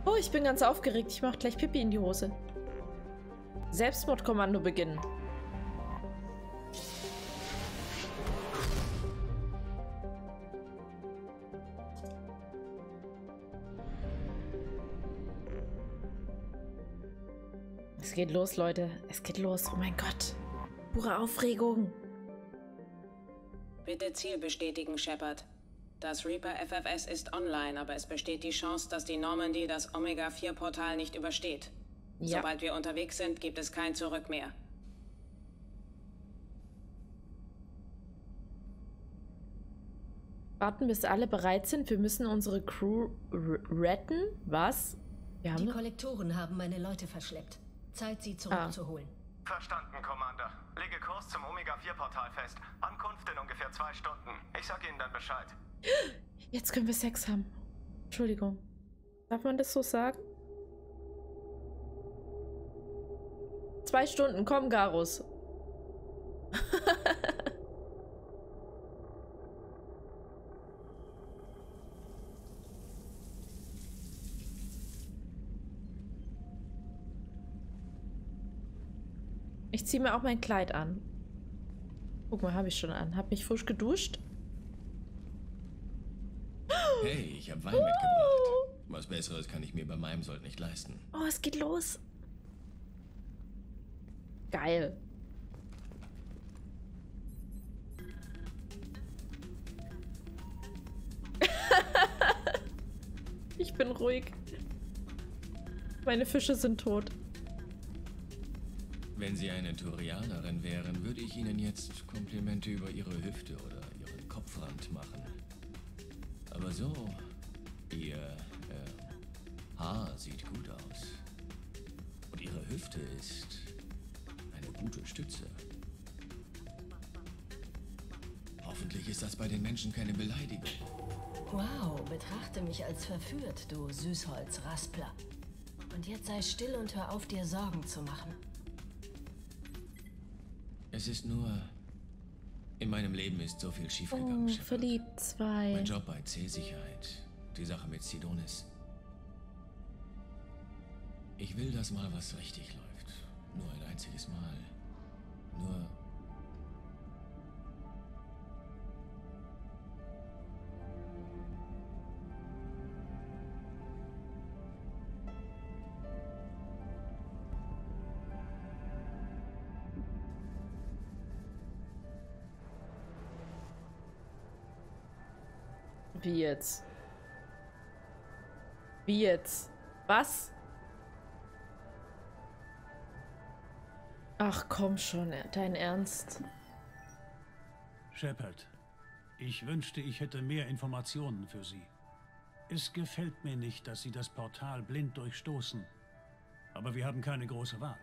Oh, ich bin ganz aufgeregt. Ich mach gleich Pipi in die Hose. Selbstmordkommando beginnen. Es geht los, Leute. Es geht los. Oh mein Gott. Pure Aufregung. Bitte Ziel bestätigen, Shepard. Das Reaper FFS ist online, aber es besteht die Chance, dass die Normandy das Omega-4-Portal nicht übersteht. Ja. Sobald wir unterwegs sind, gibt es kein Zurück mehr. Warten, bis alle bereit sind. Wir müssen unsere Crew retten. Was? Die Kollektoren haben meine Leute verschleppt. Zeit, sie zurückzuholen. Verstanden, Commander. Lege Kurs zum Omega-4-Portal fest. Ankunft in ungefähr 2 Stunden. Ich sag Ihnen dann Bescheid. Jetzt können wir Sex haben. Entschuldigung. Darf man das so sagen? 2 Stunden, komm, Garus. Ich ziehe mir auch mein Kleid an. Guck mal, habe ich schon an. Hab mich frisch geduscht. Hey, ich habe Wein mitgebracht. Was Besseres kann ich mir bei meinem Sold nicht leisten. Oh, es geht los. Geil. Ich bin ruhig. Meine Fische sind tot. Wenn Sie eine Turianerin wären, würde ich Ihnen jetzt Komplimente über Ihre Hüfte oder Ihren Kopfrand machen. Aber so, Ihr Haar sieht gut aus. Und Ihre Hüfte ist eine gute Stütze. Hoffentlich ist das bei den Menschen keine Beleidigung. Wow, betrachte mich als verführt, du Süßholzraspler. Und jetzt sei still und hör auf, dir Sorgen zu machen. Es ist nur... In meinem Leben ist so viel schiefgegangen, Shepard. Verliebt 2. Mein Job bei C-Sicherheit. Die Sache mit Sidonis. Ich will, dass mal was richtig läuft. Nur ein einziges Mal. Nur... Wie jetzt? Wie jetzt? Was? Ach komm schon, dein Ernst. Shepard, ich wünschte, ich hätte mehr Informationen für Sie. Es gefällt mir nicht, dass Sie das Portal blind durchstoßen. Aber wir haben keine große Wahl.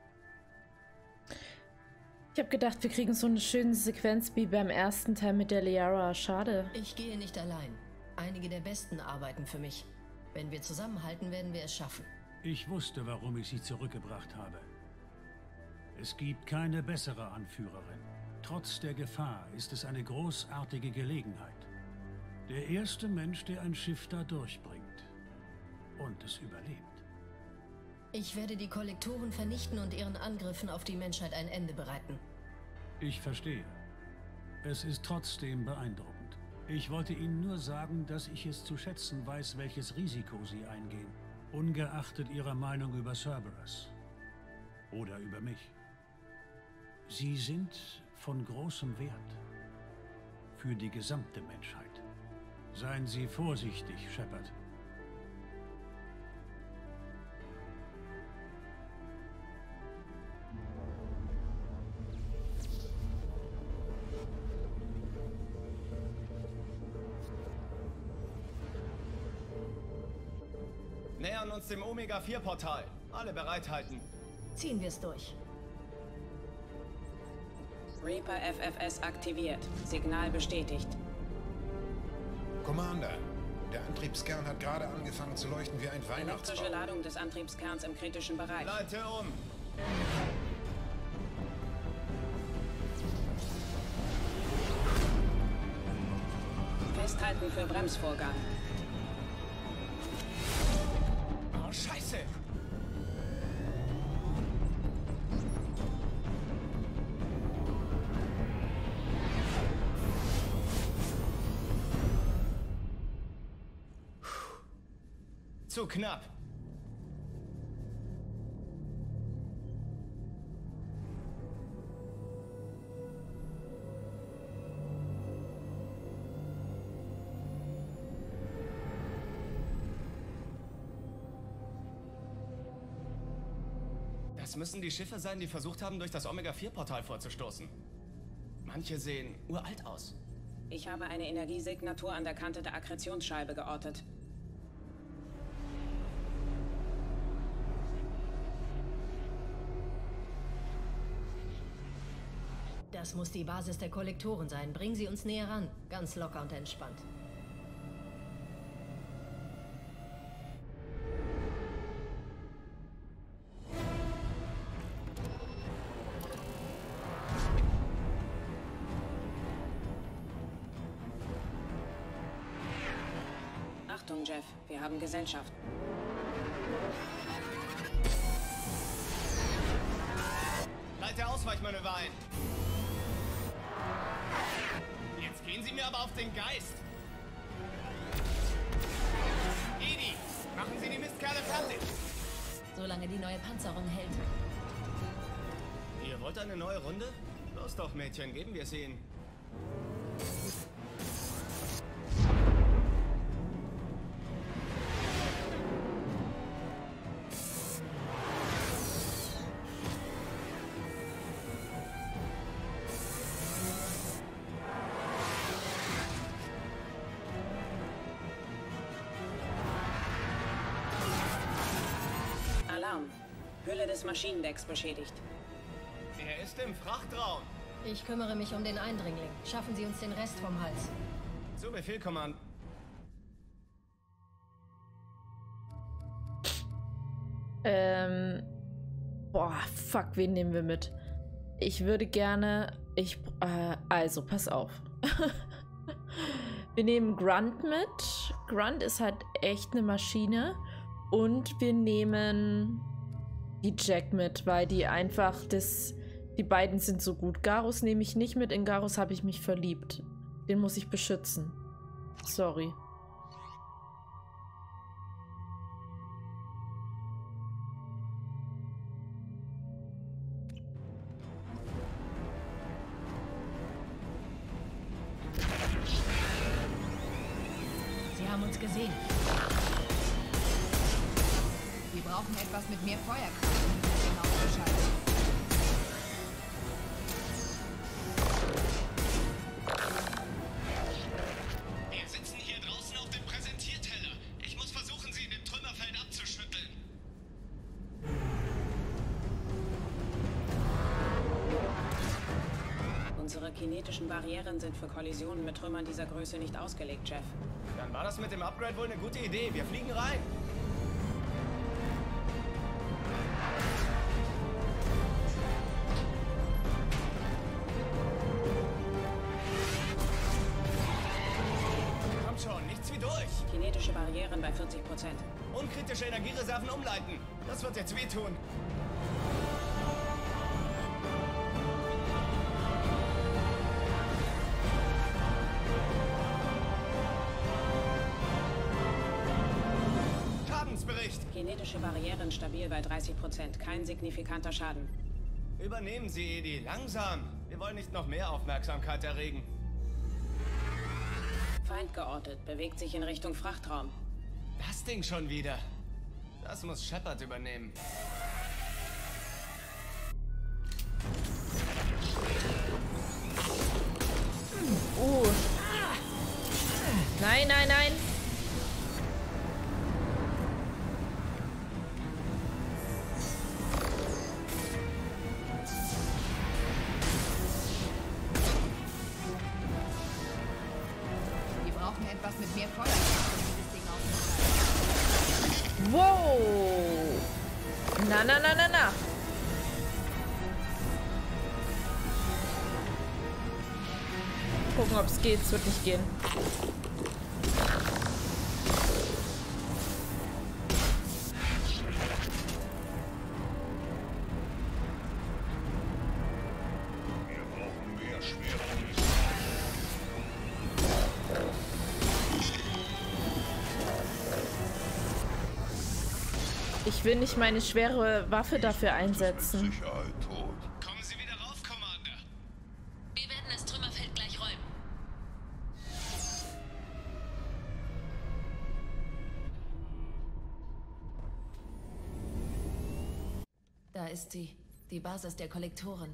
Ich habe gedacht, wir kriegen so eine schöne Sequenz wie beim ersten Teil mit der Liara. Schade. Ich gehe nicht allein. Einige der Besten arbeiten für mich. Wenn wir zusammenhalten, werden wir es schaffen. Ich wusste, warum ich Sie zurückgebracht habe. Es gibt keine bessere Anführerin. Trotz der Gefahr ist es eine großartige Gelegenheit. Der erste Mensch, der ein Schiff da durchbringt. Und es überlebt. Ich werde die Kollektoren vernichten und ihren Angriffen auf die Menschheit ein Ende bereiten. Ich verstehe. Es ist trotzdem beeindruckend. Ich wollte Ihnen nur sagen, dass ich es zu schätzen weiß, welches Risiko Sie eingehen. Ungeachtet Ihrer Meinung über Cerberus. Oder über mich. Sie sind von großem Wert. Für die gesamte Menschheit. Seien Sie vorsichtig, Shepard. Nähern uns dem Omega-4-Portal. Alle bereithalten. Ziehen wir es durch. Reaper FFS aktiviert. Signal bestätigt. Commander, der Antriebskern hat gerade angefangen zu leuchten wie ein Elektrische Weihnachtsbaum. Ladung des Antriebskerns im kritischen Bereich. Leite um. Festhalten für Bremsvorgang. zu knapp. Das müssen die Schiffe sein, die versucht haben, durch das Omega-4-Portal vorzustoßen. Manche sehen uralt aus. Ich habe eine Energiesignatur an der Kante der Akkretionsscheibe geortet. Das muss die Basis der Kollektoren sein. Bringen Sie uns näher ran. Ganz locker und entspannt. Achtung, Jeff. Wir haben Gesellschaft. Leite Ausweichmanöver ein. Jetzt gehen Sie mir aber auf den Geist. Edie, machen Sie die Mistkerle fertig. Solange die neue Panzerung hält. Ihr wollt eine neue Runde? Los doch, Mädchen, geben wir es ihnen. Alarm. Hülle des Maschinendecks beschädigt. Er ist im Frachtraum. Ich kümmere mich um den Eindringling. Schaffen Sie uns den Rest vom Hals. Zu Befehl, Kommand. Boah, fuck, wen nehmen wir mit? Ich würde gerne... also, pass auf. Wir nehmen Grunt mit. Grunt ist halt echt eine Maschine. Und wir nehmen die Jack mit, weil die einfach die beiden sind so gut. Garus nehme ich nicht mit. In Garus habe ich mich verliebt. Den muss ich beschützen. Sorry. Sie haben uns gesehen. Wir brauchen etwas mit mehr Feuerkraft, um das Ding auszuschalten. Wir sitzen hier draußen auf dem Präsentierteller. Ich muss versuchen, sie in dem Trümmerfeld abzuschütteln. Unsere kinetischen Barrieren sind für Kollisionen mit Trümmern dieser Größe nicht ausgelegt, Jeff. Dann war das mit dem Upgrade wohl eine gute Idee. Wir fliegen rein. Kommt schon, nichts wie durch. Kinetische Barrieren bei 40%. Unkritische Energiereserven umleiten. Das wird jetzt wehtun. Schadensbericht. Kinetische Barrieren stabil bei 30%. Kein signifikanter Schaden. Übernehmen Sie, Edie. Langsam. Wir wollen nicht noch mehr Aufmerksamkeit erregen. Feind geortet. Bewegt sich in Richtung Frachtraum. Das Ding schon wieder. Das muss Shepard übernehmen. Nein, nein, nein. Wir brauchen etwas mit mehr Feuerkraft, um dieses Ding auszuschalten. Wow. Na, na, na, na, na. Gucken, ob es geht. Es wird nicht gehen. Ich will nicht meine schwere Waffe dafür einsetzen. Sicherheit tot. Kommen Sie wieder rauf, Commander. Wir werden das Trümmerfeld gleich räumen. Da ist sie. Die Basis der Kollektoren.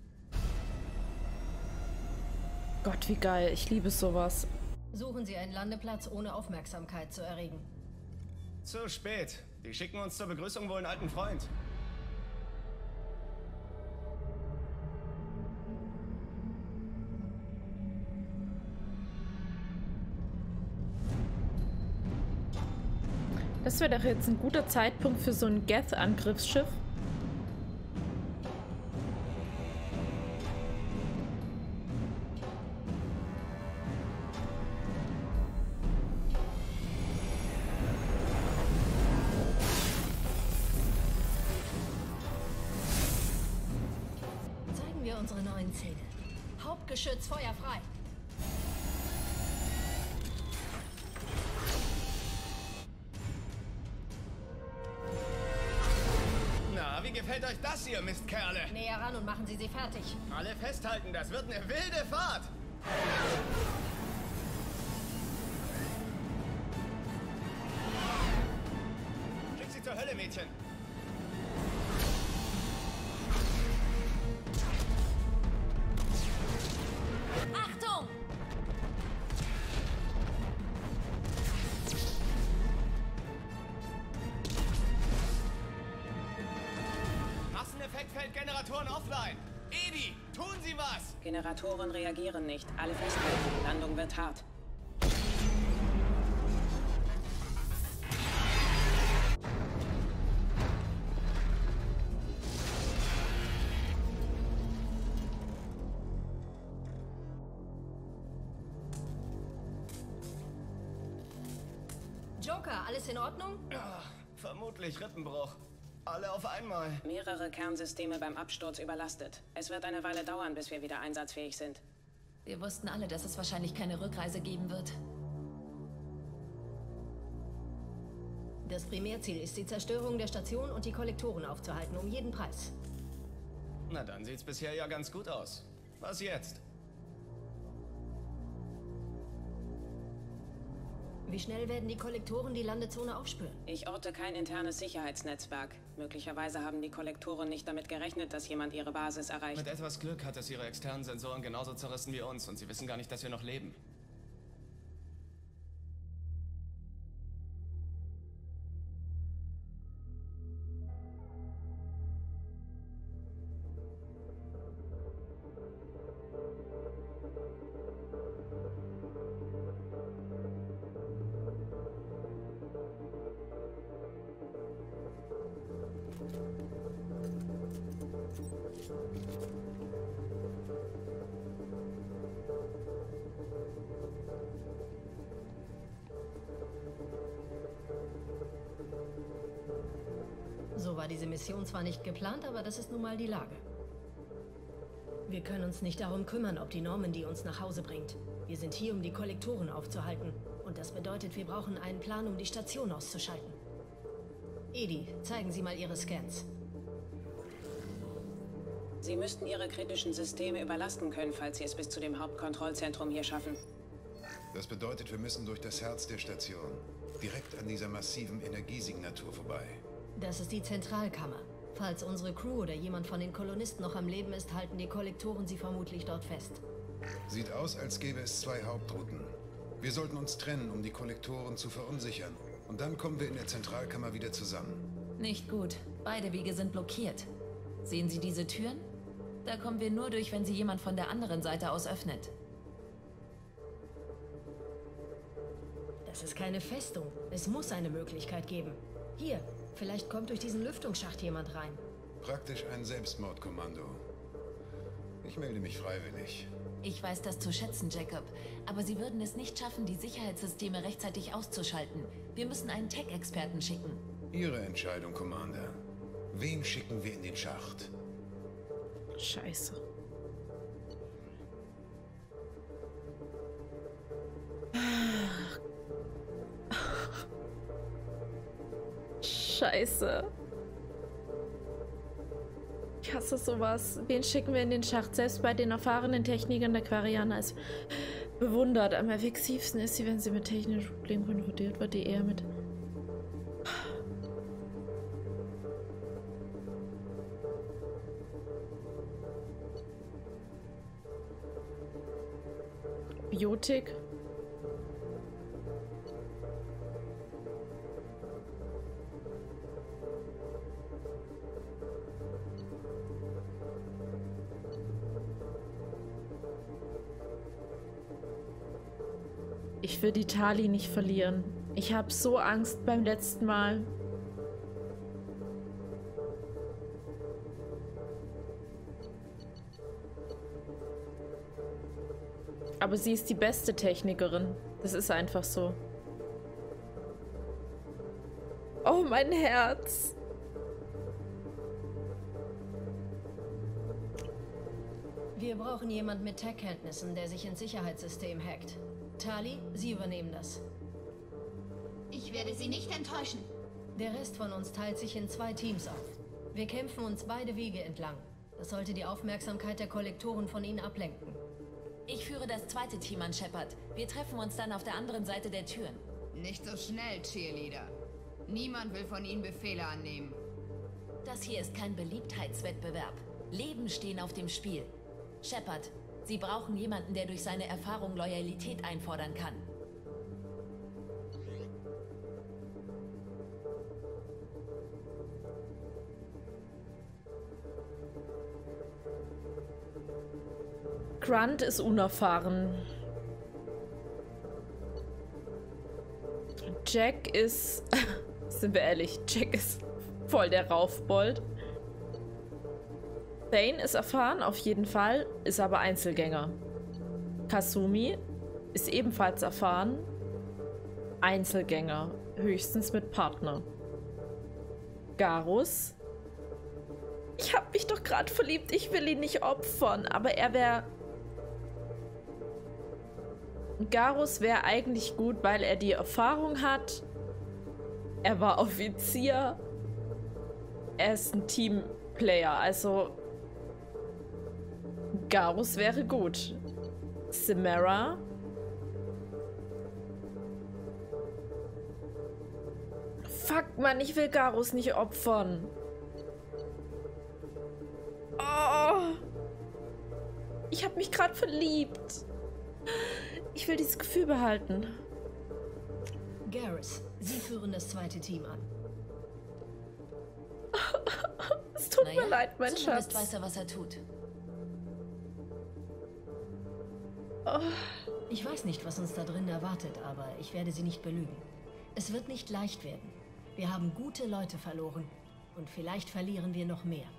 Gott, wie geil. Ich liebe sowas. Suchen Sie einen Landeplatz, ohne Aufmerksamkeit zu erregen. Zu spät. Die schicken uns zur Begrüßung wohl einen alten Freund. Das wäre doch jetzt ein guter Zeitpunkt für so ein Geth-Angriffsschiff. Zeigen wir unsere neuen Zähne. Hauptgeschütz, Feuer frei. Na, wie gefällt euch das hier, Mistkerle? Näher ran und machen Sie sie fertig. Alle festhalten, das wird eine wilde Fahrt. Schick sie zur Hölle, Mädchen. Achtung! Masseneffektfeldgeneratoren offline. Edi, tun Sie was! Generatoren reagieren nicht. Alle festhalten. Die Landung wird hart. Joker, alles in Ordnung? Vermutlich Rippenbruch. Alle auf einmal. Mehrere Kernsysteme beim Absturz überlastet. Es wird eine Weile dauern, bis wir wieder einsatzfähig sind. Wir wussten alle, dass es wahrscheinlich keine Rückreise geben wird. Das Primärziel ist die Zerstörung der Station und die Kollektoren aufzuhalten, um jeden Preis. Na dann sieht's bisher ja ganz gut aus. Was jetzt? Wie schnell werden die Kollektoren die Landezone aufspüren? Ich orte kein internes Sicherheitsnetzwerk. Möglicherweise haben die Kollektoren nicht damit gerechnet, dass jemand ihre Basis erreicht. Mit etwas Glück hat es ihre externen Sensoren genauso zerrissen wie uns und sie wissen gar nicht, dass wir noch leben. So war diese Mission zwar nicht geplant, aber das ist nun mal die Lage. Wir können uns nicht darum kümmern, ob die Normandy uns nach Hause bringt. Wir sind hier, um die Kollektoren aufzuhalten. Und das bedeutet, wir brauchen einen Plan, um die Station auszuschalten. Edi, zeigen Sie mal Ihre Scans. Sie müssten Ihre kritischen Systeme überlasten können, falls Sie es bis zu dem Hauptkontrollzentrum hier schaffen. Das bedeutet, wir müssen durch das Herz der Station. Direkt an dieser massiven Energiesignatur vorbei. Das ist die Zentralkammer. Falls unsere Crew oder jemand von den Kolonisten noch am Leben ist, halten die Kollektoren sie vermutlich dort fest. Sieht aus, als gäbe es 2 Hauptrouten. Wir sollten uns trennen, um die Kollektoren zu verunsichern. Und dann kommen wir in der Zentralkammer wieder zusammen. Nicht gut. Beide Wege sind blockiert. Sehen Sie diese Türen? Da kommen wir nur durch, wenn sie jemand von der anderen Seite aus öffnet. Das ist keine Festung. Es muss eine Möglichkeit geben. Hier, vielleicht kommt durch diesen Lüftungsschacht jemand rein. Praktisch ein Selbstmordkommando. Ich melde mich freiwillig. Ich weiß das zu schätzen, Jacob. Aber Sie würden es nicht schaffen, die Sicherheitssysteme rechtzeitig auszuschalten. Wir müssen einen Tech-Experten schicken. Ihre Entscheidung, Commander. Wen schicken wir in den Schacht? Scheiße. Scheiße. Ich hasse sowas. Wen schicken wir in den Schacht? Selbst bei den erfahrenen Technikern der Quarianer ist bewundert. Am effektivsten ist sie, wenn sie mit technischen Problemen konfrontiert wird, die eher mit... Biotik. Ich will die Tali nicht verlieren. Ich habe so Angst beim letzten Mal. Aber sie ist die beste Technikerin. Das ist einfach so. Oh, mein Herz. Wir brauchen jemanden mit Tech-Kenntnissen, der sich ins Sicherheitssystem hackt. Tali, Sie übernehmen das. Ich werde Sie nicht enttäuschen. Der Rest von uns teilt sich in 2 Teams auf. Wir kämpfen uns beide Wege entlang. Das sollte die Aufmerksamkeit der Kollektoren von Ihnen ablenken. Ich führe das zweite Team an, Shepard. Wir treffen uns dann auf der anderen Seite der Türen. Nicht so schnell, Cheerleader. Niemand will von Ihnen Befehle annehmen. Das hier ist kein Beliebtheitswettbewerb. Leben stehen auf dem Spiel. Shepard, Sie brauchen jemanden, der durch seine Erfahrung Loyalität einfordern kann. Grunt ist unerfahren. Jack ist... sind wir ehrlich, Jack ist voll der Raufbold. Thane ist erfahren, auf jeden Fall, ist aber Einzelgänger. Kasumi ist ebenfalls erfahren. Einzelgänger, höchstens mit Partner. Garus. Ich hab mich doch gerade verliebt, ich will ihn nicht opfern, aber er wäre... Garus wäre eigentlich gut, weil er die Erfahrung hat. Er war Offizier. Er ist ein Teamplayer, also Garus wäre gut. Samara. Fuck, Mann, ich will Garus nicht opfern. Oh. Ich habe mich gerade verliebt. Ich will dieses Gefühl behalten. Garrus, Sie führen das zweite Team an. Es tut mir leid, mein Schatz. Zumindest weiß er, was er tut. Oh. Ich weiß nicht, was uns da drin erwartet, aber ich werde Sie nicht belügen. Es wird nicht leicht werden. Wir haben gute Leute verloren und vielleicht verlieren wir noch mehr.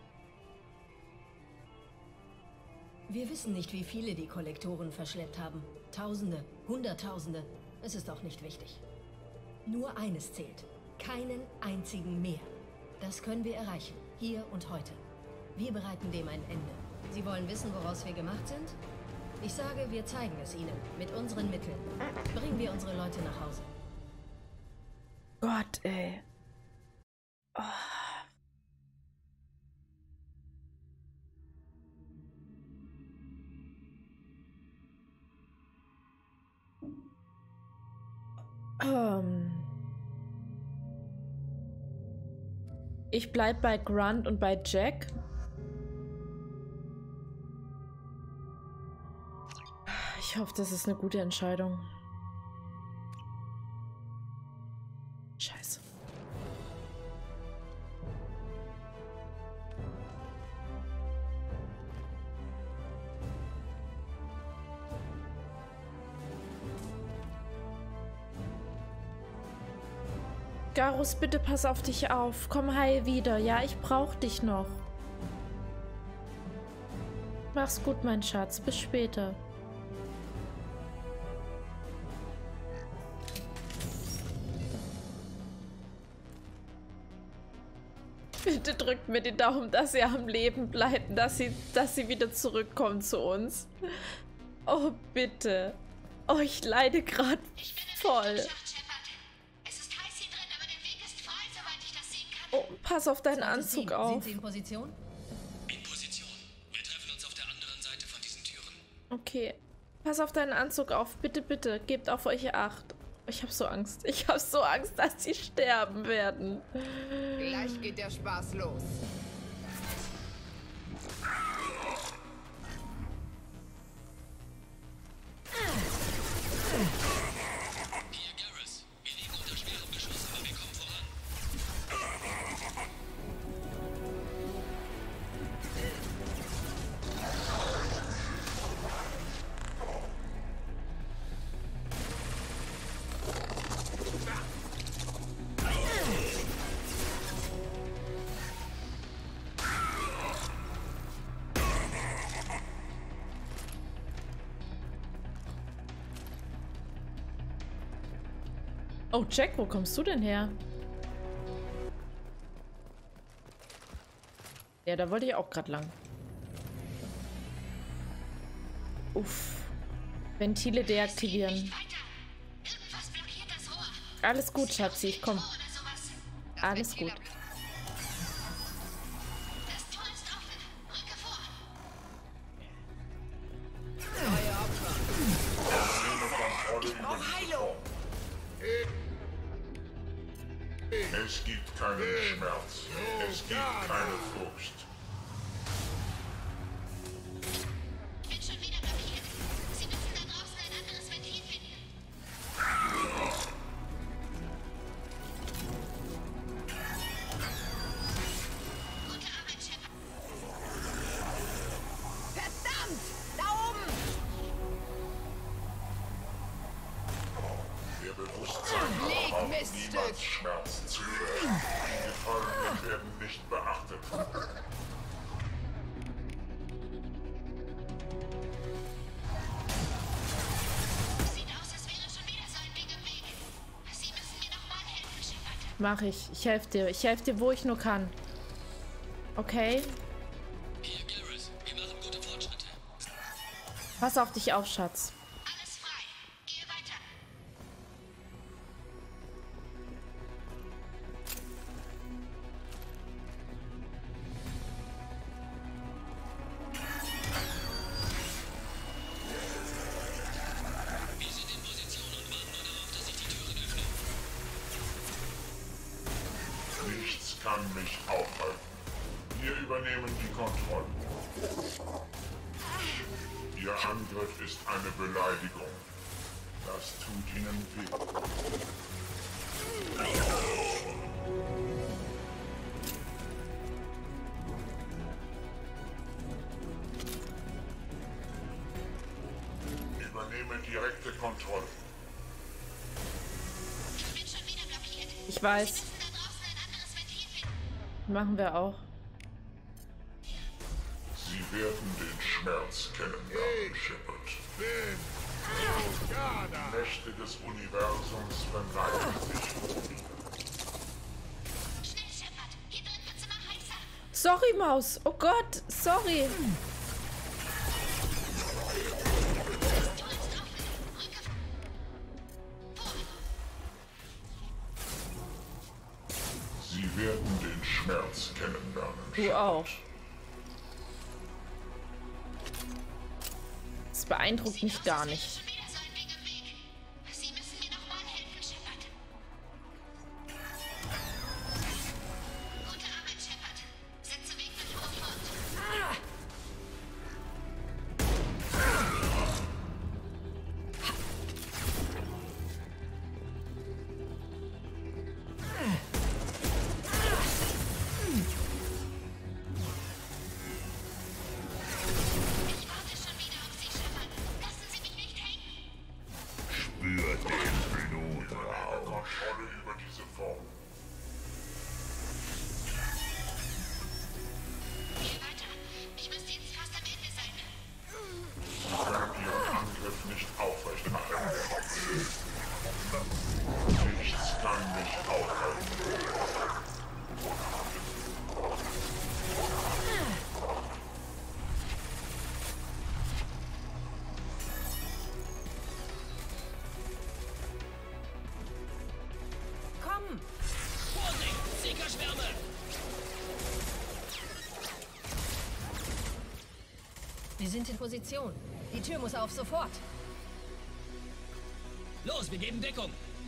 Wir wissen nicht, wie viele die Kollektoren verschleppt haben. Tausende, Hunderttausende. Es ist auch nicht wichtig. Nur eines zählt. Keinen einzigen mehr. Das können wir erreichen. Hier und heute. Wir bereiten dem ein Ende. Sie wollen wissen, woraus wir gemacht sind? Ich sage, wir zeigen es Ihnen. Mit unseren Mitteln. Bringen wir unsere Leute nach Hause. Gott, ey. Oh. Ich bleib bei Grunt und bei Jack. Ich hoffe, das ist eine gute Entscheidung. Scheiße. Garus, bitte pass auf dich auf. Komm heil wieder. Ja, ich brauch dich noch. Mach's gut, mein Schatz. Bis später. Bitte drückt mir die Daumen, dass sie am Leben bleiben, dass sie wieder zurückkommen zu uns. Oh, bitte. Oh, ich leide gerade voll. Es ist heiß hier drin, aber der Weg ist frei, soweit ich das sehen pass auf deinen Anzug auf. Sind Sie in Position? In Position. Wir treffen uns auf der anderen Seite von diesen Türen. Okay. Pass auf deinen Anzug auf. Bitte, bitte. Gebt auf euch Acht. Ich habe so Angst. Ich habe so Angst, dass sie sterben werden. Gleich geht der Spaß los. Hier, Garrus. Wir liegen unter schwerem Beschuss, aber wir kommen voran. Oh, Jack, wo kommst du denn her? Ja, da wollte ich auch gerade lang. Uff. Ventile deaktivieren. Alles gut, Schatzi, ich komm. Alles gut. Es gibt keinen Schmerz. Es gibt keine Furcht. Ich bin schon wieder blockiert. Sie müssen da draußen ein anderes Ventil finden. Gute Arbeit, Shepard. Verdammt! Da oben! Der Bewusstseinsverbrauch niemals Schmerzen zu hören. Die Gefallenen werden nicht beachtet. Sieht aus, als wäre schon wieder so ein Ding im Weg. Sie müssen mir noch mal helfen, Shepard. Mach ich. Ich helfe dir. Ich helfe dir, wo ich nur kann. Okay. Hier, Garrus. Wir machen gute Fortschritte. Pass auf dich auf, Schatz. Alles frei. Gehe weiter. Wir sind in Position und warten nur darauf, dass sich die Türen öffnen. Nichts kann mich aufhalten. Wir übernehmen die Kontrolle. Ihr Angriff ist eine Beleidigung. Das tut ihnen weh. Übernehme direkte Kontrolle. Ich bin schon wieder blockiert. Ich weiß. Sie müssen da draußen ein anderes Ventil finden. Machen wir auch. Sie werden den Schmerz kennenlernen, Shepard. Die Mächte des Universums verneigen sich vor mir. Schnell, Shepard. Hier drin wird's immer heißer. Sorry, Maus. Oh Gott. Sorry. Sie werden den Schmerz kennenlernen. Du auch. Das beeindruckt mich gar nicht. Schon wieder so ein Ding im Weg. Sie müssen mir noch mal helfen, Shepard. Gute Arbeit, Shepard. Setze Weg nach vorn fort. Ich warte schon wieder auf Sie, Shepard. Lassen Sie mich nicht hängen. Wir sind in Position. Die Tür muss auf, sofort. Los, wir geben Deckung.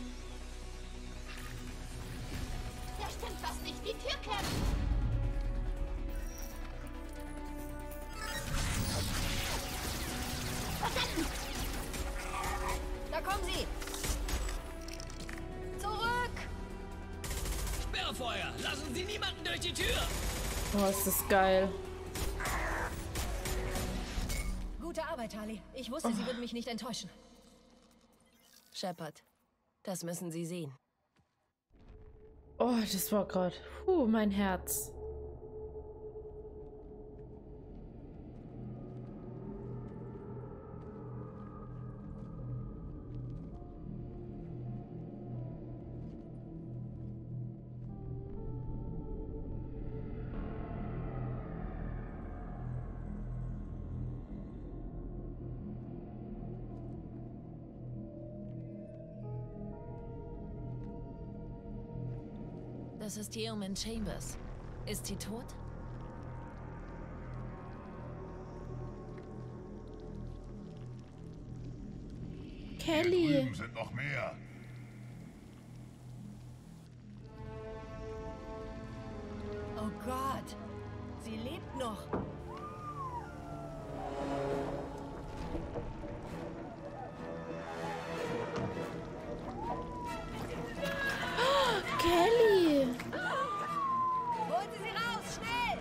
Da stimmt was nicht. Die Tür klemmt. Verstanden. Da kommen sie. Zurück. Sperrfeuer. Lassen Sie niemanden durch die Tür. Oh, ist das geil. Gute Arbeit, Tali. Ich wusste, sie würden mich nicht enttäuschen. Shepard, das müssen Sie sehen. Oh, das war gerade. Mein Herz. Das ist Yeoman Chambers. Ist sie tot? Kelly. Hier drüben sind noch mehr. Oh Gott. Sie lebt noch. Kelly! Holen Sie sie raus, schnell!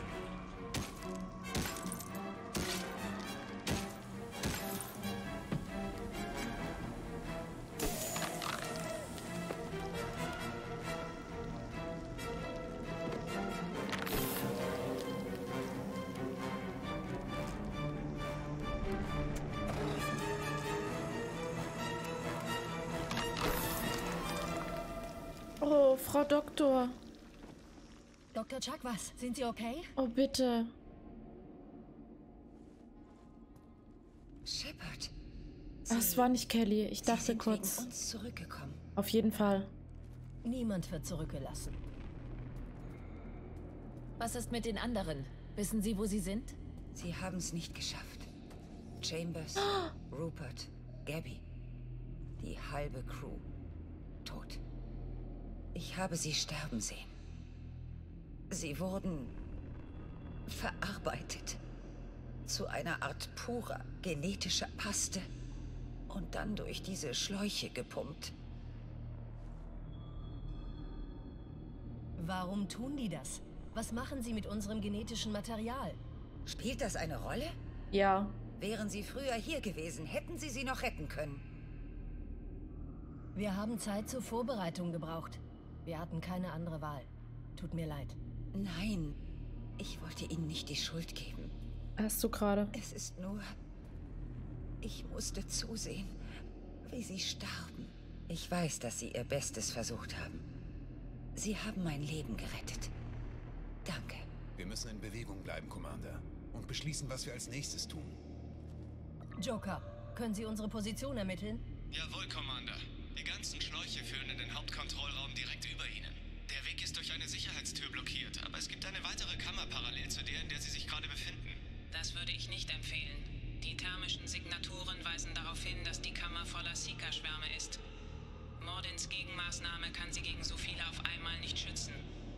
Oh, Frau Doktor. Dr. Chuck, was? Sind Sie okay? Oh, bitte. Shepard. Das war nicht Kelly. Ich dachte sind kurz. wegen uns zurückgekommen. Auf jeden Fall. Niemand wird zurückgelassen. Was ist mit den anderen? Wissen Sie, wo sie sind? Sie haben es nicht geschafft. Chambers, Rupert, Gabby. Die halbe Crew. Tot. Ich habe sie sterben sehen. Sie wurden verarbeitet. Zu einer Art purer genetischer Paste. Und dann durch diese Schläuche gepumpt. Warum tun die das? Was machen sie mit unserem genetischen Material? Spielt das eine Rolle? Ja. Wären sie früher hier gewesen, hätten sie sie noch retten können. Wir haben Zeit zur Vorbereitung gebraucht. Wir hatten keine andere Wahl. Tut mir leid. Nein, ich wollte Ihnen nicht die Schuld geben. Hast du gerade? Es ist nur... Ich musste zusehen, wie Sie starben. Ich weiß, dass Sie Ihr Bestes versucht haben. Sie haben mein Leben gerettet. Danke. Wir müssen in Bewegung bleiben, Commander. Und beschließen, was wir als nächstes tun. Joker, können Sie unsere Position ermitteln? Jawohl, Commander. Die ganzen Schläuche führen in den Hauptkontrollraum direkt über Ihnen. Der Weg ist durch eine Sicherheitstür blockiert, aber es gibt eine weitere Kammer parallel zu der, in der Sie sich gerade befinden. Das würde ich nicht empfehlen. Die thermischen Signaturen weisen darauf hin, dass die Kammer voller Seeker-Schwärme ist. Mordins Gegenmaßnahme kann sie gegen so viele auf einmal nicht schützen.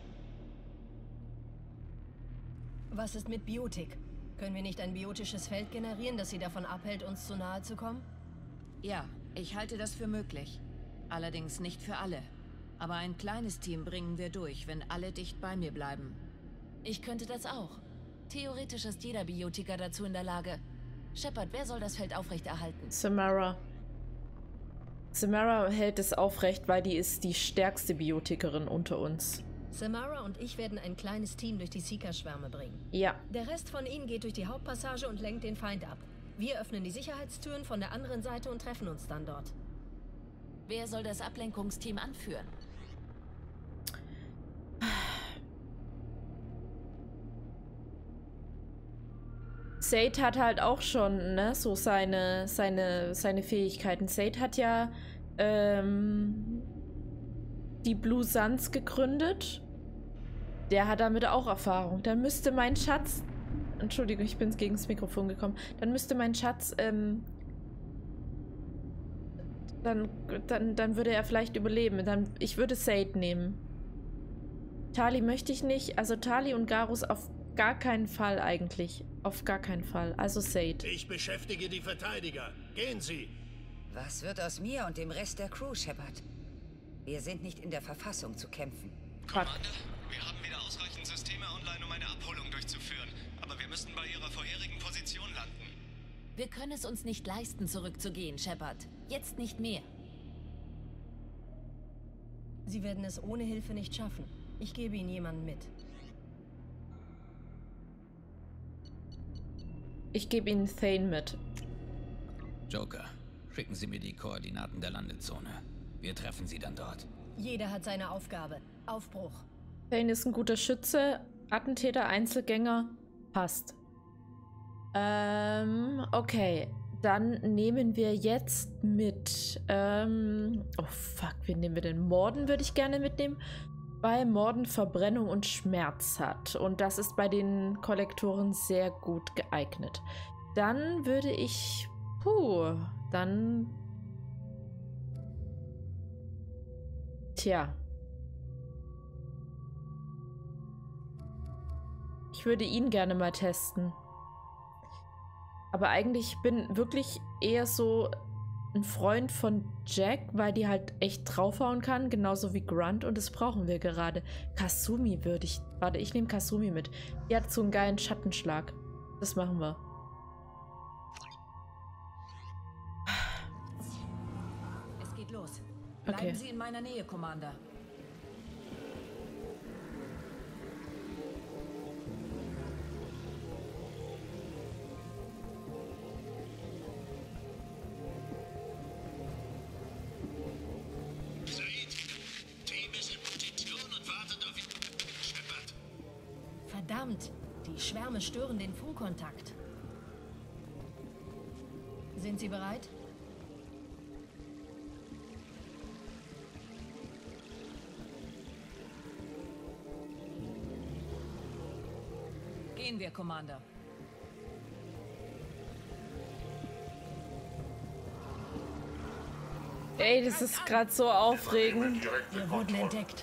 Was ist mit Biotik? Können wir nicht ein biotisches Feld generieren, das sie davon abhält, uns zu nahe zu kommen? Ja, ich halte das für möglich. Allerdings nicht für alle. Aber ein kleines Team bringen wir durch, wenn alle dicht bei mir bleiben. Ich könnte das auch. Theoretisch ist jeder Biotiker dazu in der Lage. Shepard, wer soll das Feld aufrechterhalten? Samara. Samara hält es aufrecht, weil die ist die stärkste Biotikerin unter uns. Samara und ich werden ein kleines Team durch die Seeker-Schwärme bringen. Ja. Der Rest von ihnen geht durch die Hauptpassage und lenkt den Feind ab. Wir öffnen die Sicherheitstüren von der anderen Seite und treffen uns dann dort. Wer soll das Ablenkungsteam anführen? Said hat halt auch schon, ne, so seine Fähigkeiten. Said hat ja die Blue Suns gegründet. Der hat damit auch Erfahrung. Da müsste mein Schatz Entschuldigung, ich bin gegen das Mikrofon gekommen. Dann müsste mein Schatz, dann würde er vielleicht überleben. Ich würde Sade nehmen. Tali möchte ich nicht. Also Tali und Garus auf gar keinen Fall eigentlich. Auf gar keinen Fall. Also Sade. Ich beschäftige die Verteidiger. Gehen Sie. Was wird aus mir und dem Rest der Crew, Shepard? Wir sind nicht in der Verfassung zu kämpfen. Commander, wir haben wieder ausreichend Systeme online, um eine Abholung durchzuführen. Aber wir müssen bei Ihrer vorherigen Position landen. Wir können es uns nicht leisten, zurückzugehen, Shepard. Jetzt nicht mehr. Sie werden es ohne Hilfe nicht schaffen. Ich gebe Ihnen jemanden mit. Ich gebe Ihnen Thane mit. Joker, schicken Sie mir die Koordinaten der Landezone. Wir treffen Sie dann dort. Jeder hat seine Aufgabe. Aufbruch. Thane ist ein guter Schütze. Attentäter, Einzelgänger. Passt. Okay. Dann nehmen wir jetzt mit, oh fuck, wen nehmen wir denn? Morden würde ich gerne mitnehmen. Bei Morden Verbrennung und Schmerz hat. Und das ist bei den Kollektoren sehr gut geeignet. Dann würde ich, tja. Ich würde ihn gerne mal testen. Aber eigentlich bin wirklich eher so ein Freund von Jack, weil die halt echt draufhauen kann, genauso wie Grunt, und das brauchen wir gerade. Kasumi würde ich... Warte, ich nehme Kasumi mit. Die hat so einen geilen Schattenschlag. Das machen wir. Es geht los. Bleiben Sie in meiner Nähe, Commander. Verdammt! Die Schwärme stören den Funkkontakt. Sind Sie bereit? Gehen wir, Commander. Ey, das ist gerade so aufregend. Wir wurden entdeckt.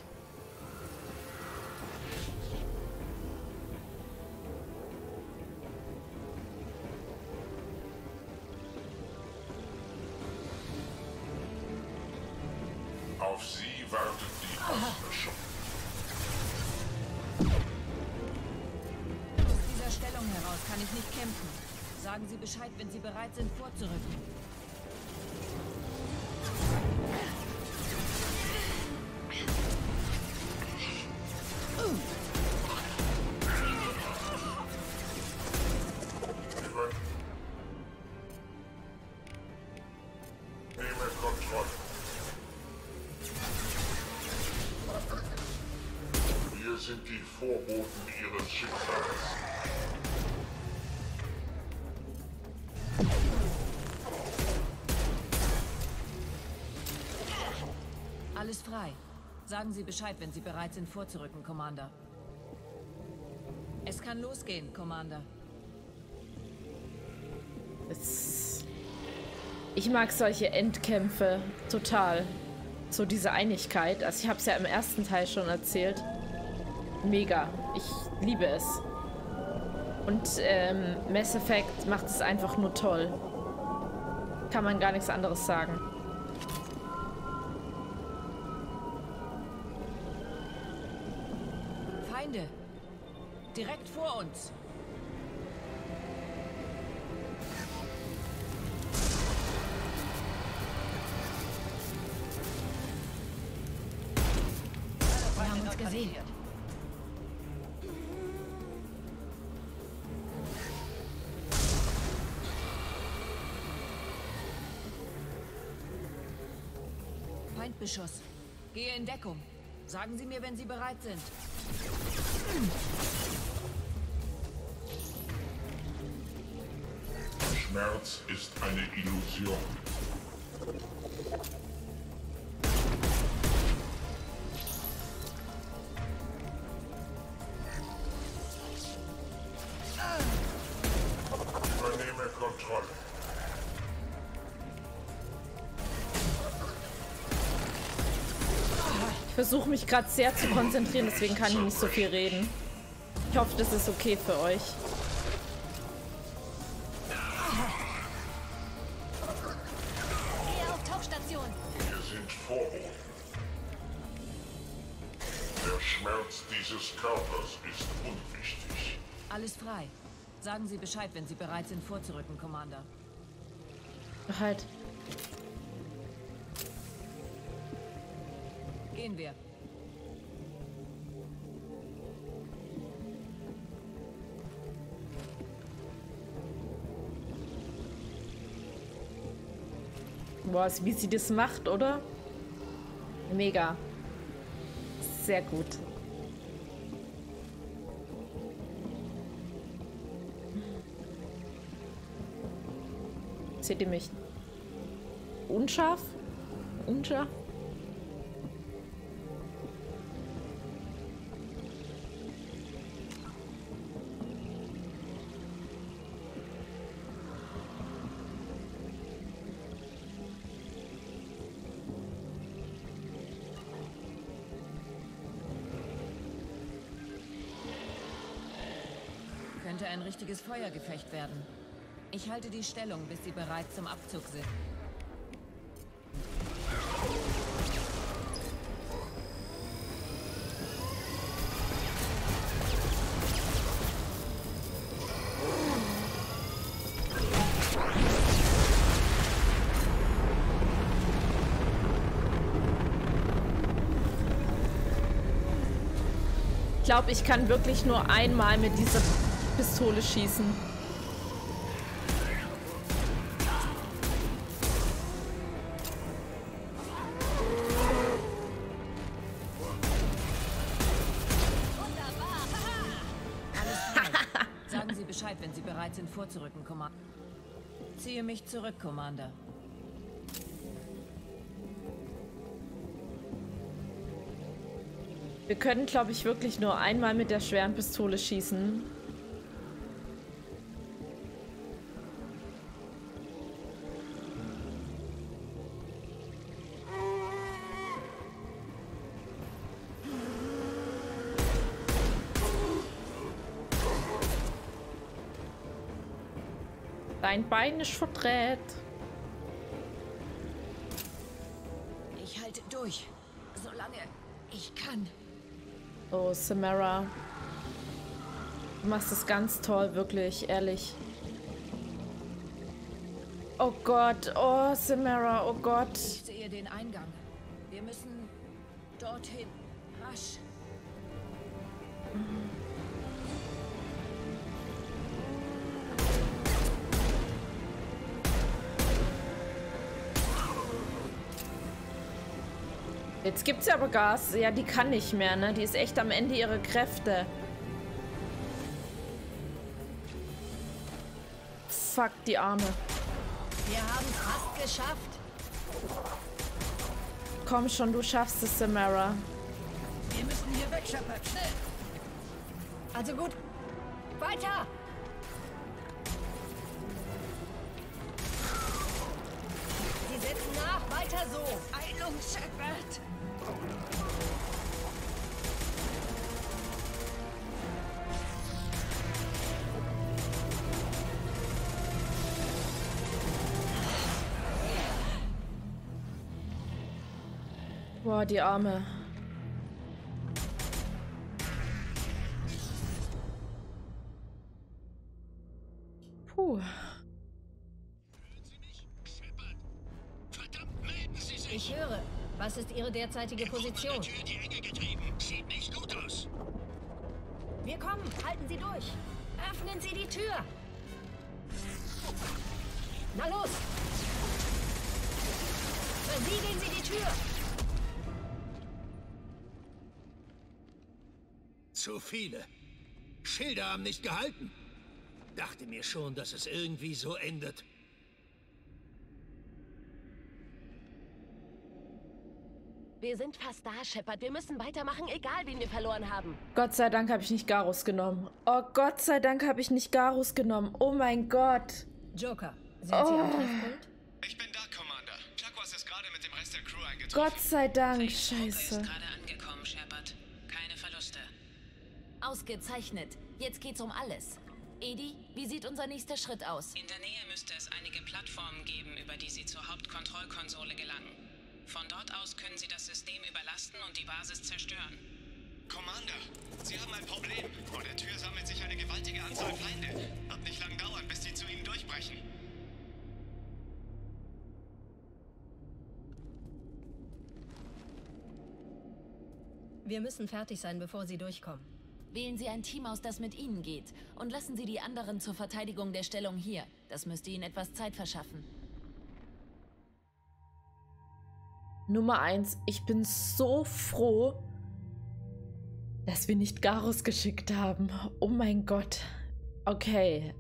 Auf Sie wartet die Auslöschung. Aus dieser Stellung heraus kann ich nicht kämpfen. Sagen Sie Bescheid, wenn Sie bereit sind, vorzurücken. Nehme Kontrolle. Wir sind die Vorboten Ihres Schicksals. Alles frei. Sagen Sie Bescheid, wenn Sie bereit sind, vorzurücken, Commander. Es kann losgehen, Commander. Ich mag solche Endkämpfe total. So diese Einigkeit. Also ich habe es ja im ersten Teil schon erzählt. Mega. Ich liebe es. Und Mass Effect macht es einfach nur toll. Kann man gar nichts anderes sagen. Feinde! Direkt vor uns! Wir haben uns gesehen. Feindbeschuss. Gehe in Deckung. Sagen Sie mir, wenn Sie bereit sind. Schmerz ist eine Illusion. Ich versuche mich gerade sehr zu konzentrieren, deswegen kann ich nicht so viel reden. Ich hoffe, das ist okay für euch. Gehe auf Tauchstation. Wir sind Vorboten. Der Schmerz dieses Körpers ist unwichtig. Alles frei. Sagen Sie Bescheid, wenn Sie bereit sind, vorzurücken, Commander. Halt. Gehen wir. Boah, wie sie das macht, oder? Mega. Sehr gut. Seht ihr mich? Unscharf? Unscharf? Könnte ein richtiges Feuergefecht werden. Ich halte die Stellung, bis Sie bereit zum Abzug sind. Ich glaube, ich kann wirklich nur einmal mit dieser Pistole schießen. Sagen Sie Bescheid, wenn Sie bereit sind, vorzurücken, Commander. Ziehe mich zurück, Commander. Wir können, glaube ich, wirklich nur einmal mit der schweren Pistole schießen. Dein Bein ist verdreht. Ich halte durch, solange ich kann. Oh, Samara. Du machst es ganz toll, wirklich, ehrlich. Oh Gott, oh Samara, oh Gott. Ich sehe den Eingang. Wir müssen dorthin. Rasch. Jetzt gibt's ja aber Gas. Ja, die kann nicht mehr, ne? Die ist echt am Ende ihrer Kräfte. Fuck, die Arme. Wir haben es fast geschafft. Komm schon, du schaffst es, Samara. Wir müssen hier weg, Shepard. Schnell. Also gut. Weiter. Sie setzen nach. Weiter so. Eilung, Shepard. Boah, die Arme. Puh. Ich höre. Was ist Ihre derzeitige Position? Die Enge getrieben. Sieht nicht gut aus. Wir kommen. Halten Sie durch. Öffnen Sie die Tür. Na los. Versiegeln Sie die Tür. Zu viele. Schilder haben nicht gehalten. Dachte mir schon, dass es irgendwie so endet. Wir sind fast da, Shepard. Wir müssen weitermachen, egal wen wir verloren haben. Gott sei Dank habe ich nicht Garus genommen. Oh, Gott sei Dank habe ich nicht Garus genommen. Oh mein Gott. Joker, sind Sie am Treffpunkt? Ich bin da, Commander. Chakwas ist gerade mit dem Rest der Crew eingetroffen. Gott sei Dank, scheiße. Ist gerade Ausgezeichnet. Jetzt geht's um alles. Edi, wie sieht unser nächster Schritt aus? In der Nähe müsste es einige Plattformen geben, über die Sie zur Hauptkontrollkonsole gelangen. Von dort aus können Sie das System überlasten und die Basis zerstören. Commander, Sie haben ein Problem. Vor der Tür sammelt sich eine gewaltige Anzahl Feinde. Wird nicht lang dauern, bis sie zu Ihnen durchbrechen. Wir müssen fertig sein, bevor sie durchkommen. Wählen Sie ein Team aus, das mit Ihnen geht. Und lassen Sie die anderen zur Verteidigung der Stellung hier. Das müsste Ihnen etwas Zeit verschaffen. Nummer 1. Ich bin so froh, dass wir nicht Garrus geschickt haben. Oh mein Gott. Okay,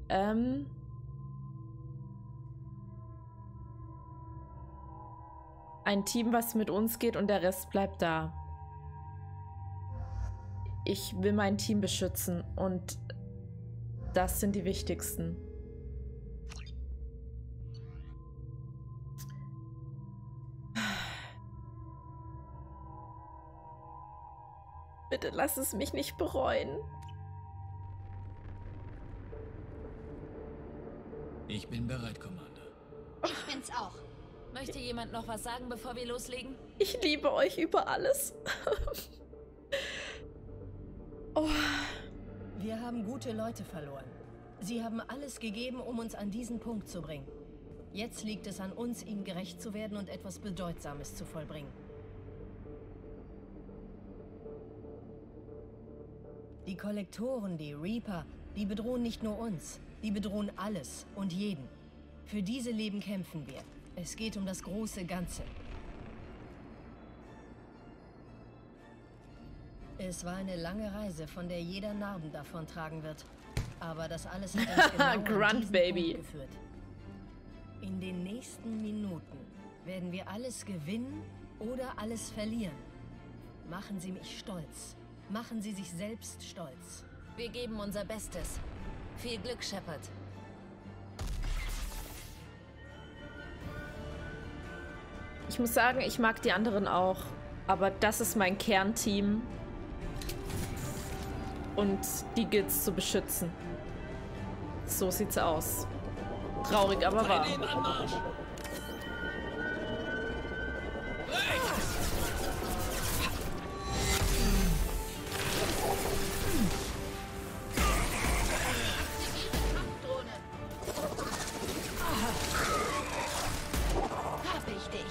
ein Team, was mit uns geht und der Rest bleibt da. Ich will mein Team beschützen und das sind die wichtigsten. Bitte lass es mich nicht bereuen. Ich bin bereit, Commander. Ich bin's auch. Möchte jemand noch was sagen, bevor wir loslegen? Ich liebe euch über alles. Oh. Wir haben gute Leute verloren. Sie haben alles gegeben, um uns an diesen Punkt zu bringen. Jetzt liegt es an uns, ihnen gerecht zu werden und etwas Bedeutsames zu vollbringen. Die Kollektoren, die Reaper, die bedrohen nicht nur uns, die bedrohen alles und jeden. Für diese Leben kämpfen wir. Es geht um das große Ganze. Es war eine lange Reise, von der jeder Narben davontragen wird. Aber das alles hat uns genau an diesen Punkt geführt. In den nächsten Minuten werden wir alles gewinnen oder alles verlieren. Machen Sie mich stolz. Machen Sie sich selbst stolz. Wir geben unser Bestes. Viel Glück, Shepard. Ich muss sagen, ich mag die anderen auch. Aber das ist mein Kernteam. Und die gilt's zu beschützen. So sieht's aus. Traurig, aber wahr. Hab ich dich.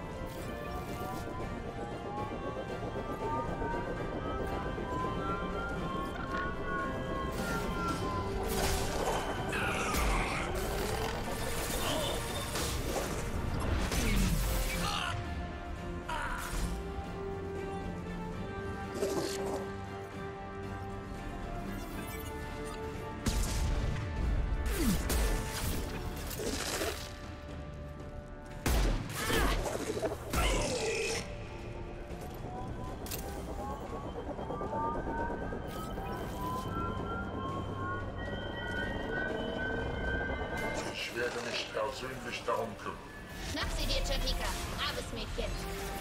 Ich werde mich persönlich darum kümmern. Schnapp sie dir, Jessica. Braves Mädchen.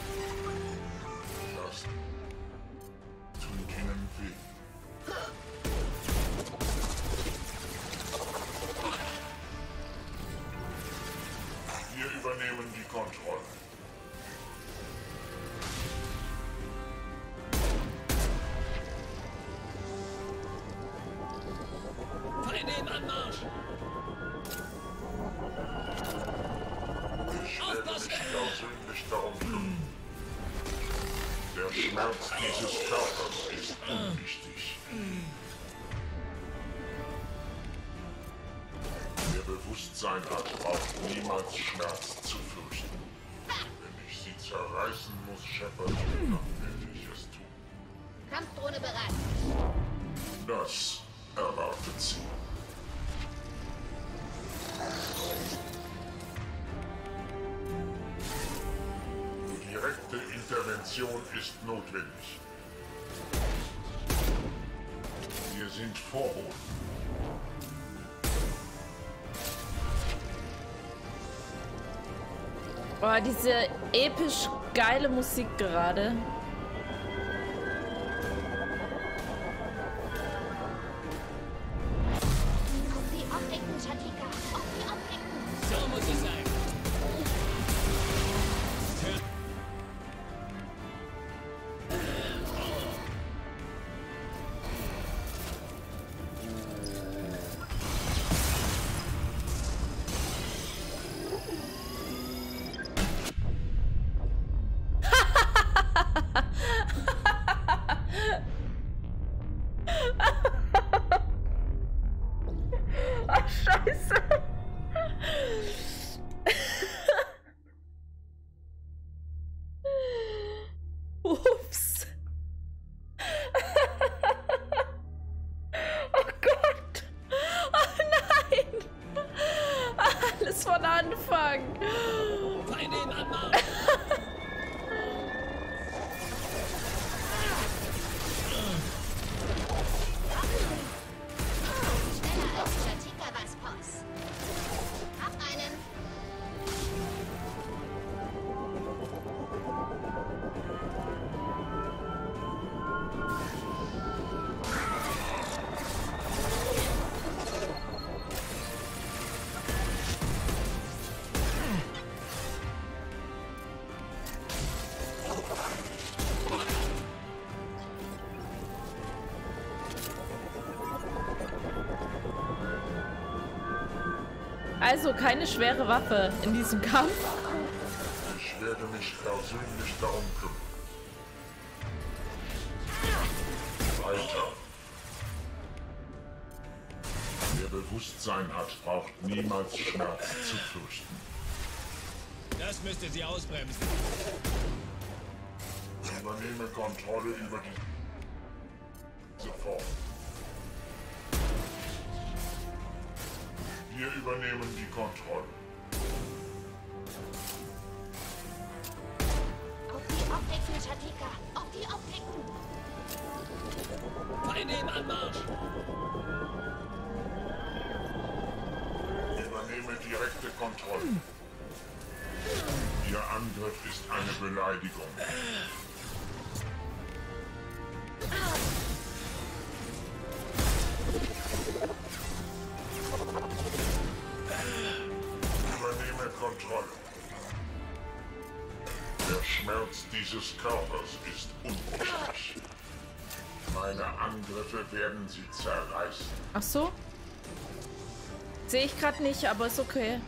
Das tut ihnen weh. Wir übernehmen die Kontrolle. Feinde im Anmarsch! Ich werde mich persönlich darum kümmern. Der Schmerz dieses Körpers ist unwichtig. Wer Bewusstsein hat, braucht niemals Schmerz zu fürchten. Wenn ich sie zerreißen muss, Shepard, dann werde ich es tun. Kampfdrohne bereit. Das erwartet sie. Direkte Intervention ist notwendig. Wir sind Vorboten. Boah, diese episch geile Musik gerade. Scheiße. Ups. Oh Gott. Oh nein. Alles von Anfang. Feinde im Anmarsch. Schneller als Chatika was, Boss. Hab einen. Also keine schwere Waffe in diesem Kampf. Ich werde mich persönlich darum kümmern. Weiter. Wer Bewusstsein hat, braucht niemals Schmerz zu fürchten. Das müsste sie ausbremsen. Übernehme Kontrolle über die... Sofort. Wir übernehmen die Kontrolle. Auf die Optiken, Chatika. Auf die Optiken. Feinde im Anmarsch. Übernehme direkte Kontrolle. Ihr Angriff ist eine Beleidigung. Übernehme Kontrolle. Der Schmerz dieses Körpers ist unendlich. Meine Angriffe werden sie zerreißen. Ach so. Sehe ich gerade nicht, aber ist okay.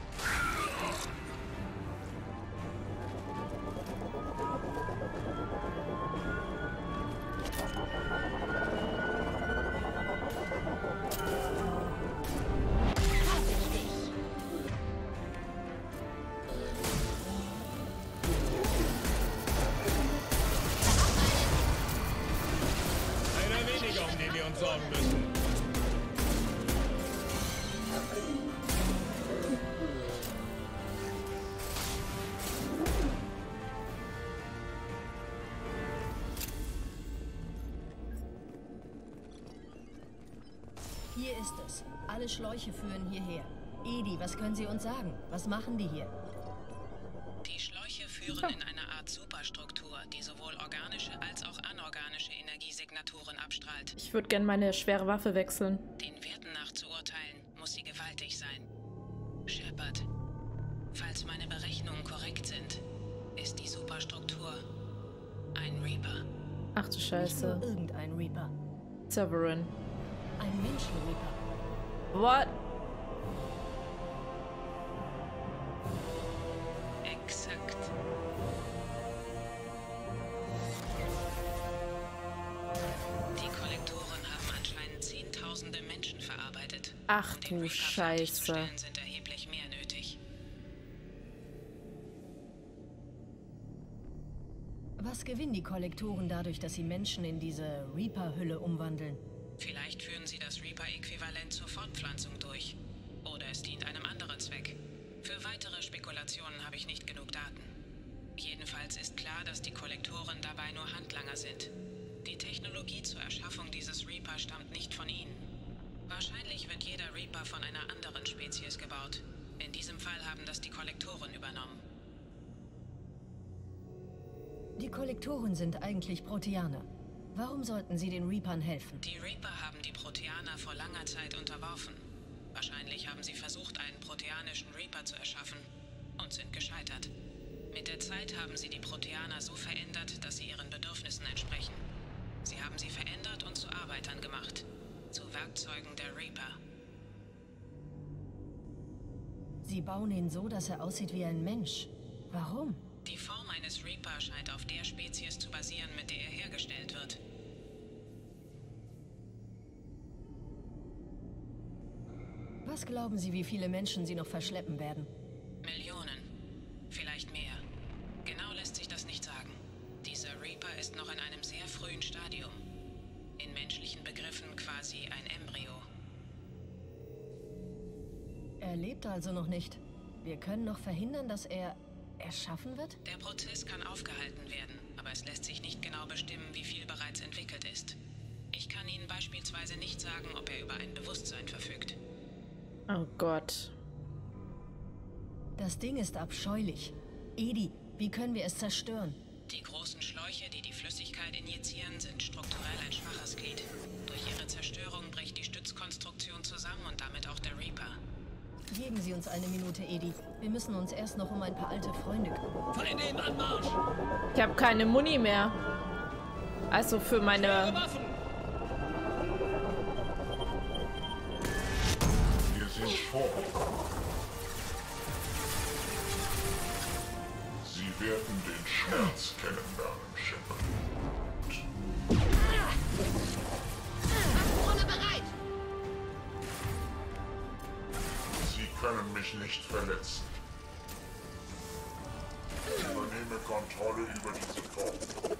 Einer weniger, um den wir uns sorgen müssen. Hier ist es. Alle Schläuche führen hierher. Edi, was können Sie uns sagen? Was machen die hier? Die Schläuche führen in eine Art Superstruktur, die sowohl organische als auch anorganische Energiesignaturen abstrahlt. Ich würde gerne meine schwere Waffe wechseln. Den Werten nach zu urteilen, muss sie gewaltig sein. Shepard, falls meine Berechnungen korrekt sind, ist die Superstruktur ein Reaper. Ach du Nicht Scheiße. nur irgendein Reaper. Severin. Ein Menschen-Reaper. What? Exakt. Die Kollektoren haben anscheinend Zehntausende Menschen verarbeitet. Ach Um den du Reaper Scheiße. fertigzustellen, sind erheblich mehr nötig. Was gewinnen die Kollektoren dadurch, dass sie Menschen in diese Reaper-Hülle umwandeln? Vielleicht führen sie das Reaper-Äquivalent zur Fortpflanzung durch. Oder es dient einem anderen Zweck. Für weitere Spekulationen habe ich nicht genug Daten. Jedenfalls ist klar, dass die Kollektoren dabei nur Handlanger sind. Die Technologie zur Erschaffung dieses Reaper stammt nicht von ihnen. Wahrscheinlich wird jeder Reaper von einer anderen Spezies gebaut. In diesem Fall haben das die Kollektoren übernommen. Die Kollektoren sind eigentlich Proteaner. Warum sollten sie den Reapern helfen? Die Reaper haben die Proteaner vor langer Zeit unterworfen. Wahrscheinlich haben sie versucht, einen proteanischen Reaper zu erschaffen und sind gescheitert. Mit der Zeit haben sie die Proteaner so verändert, dass sie ihren Bedürfnissen entsprechen. Sie haben sie verändert und zu Arbeitern gemacht. Zu Werkzeugen der Reaper. Sie bauen ihn so, dass er aussieht wie ein Mensch. Warum? Die Form eines Reaper scheint auf der Spezies zu basieren, mit der er hergestellt wird. Was glauben Sie, wie viele Menschen Sie noch verschleppen werden? Millionen. Vielleicht mehr. Genau lässt sich das nicht sagen. Dieser Reaper ist noch in einem sehr frühen Stadium. In menschlichen Begriffen quasi ein Embryo. Er lebt also noch nicht. Wir können noch verhindern, dass er erschaffen wird? Der Prozess kann aufgehalten werden, aber es lässt sich nicht genau bestimmen, wie viel bereits entwickelt ist. Ich kann Ihnen beispielsweise nicht sagen, ob er über ein Bewusstsein verfügt. Oh Gott. Das Ding ist abscheulich. Edi, wie können wir es zerstören? Die großen Schläuche, die die Flüssigkeit injizieren, sind strukturell ein schwaches Glied. Durch ihre Zerstörung bricht die Stützkonstruktion zusammen und damit auch der Reaper. Geben Sie uns eine Minute, Edi. Wir müssen uns erst noch um ein paar alte Freunde kümmern. Feinde im Anmarsch! Ich habe keine Muni mehr. Also für meine... Wir sind vorbereitet. Sie werden den Schmerz kennenlernen, Shepard. Drohne bereit! Sie können mich nicht verletzen. Ich übernehme Kontrolle über diese Form.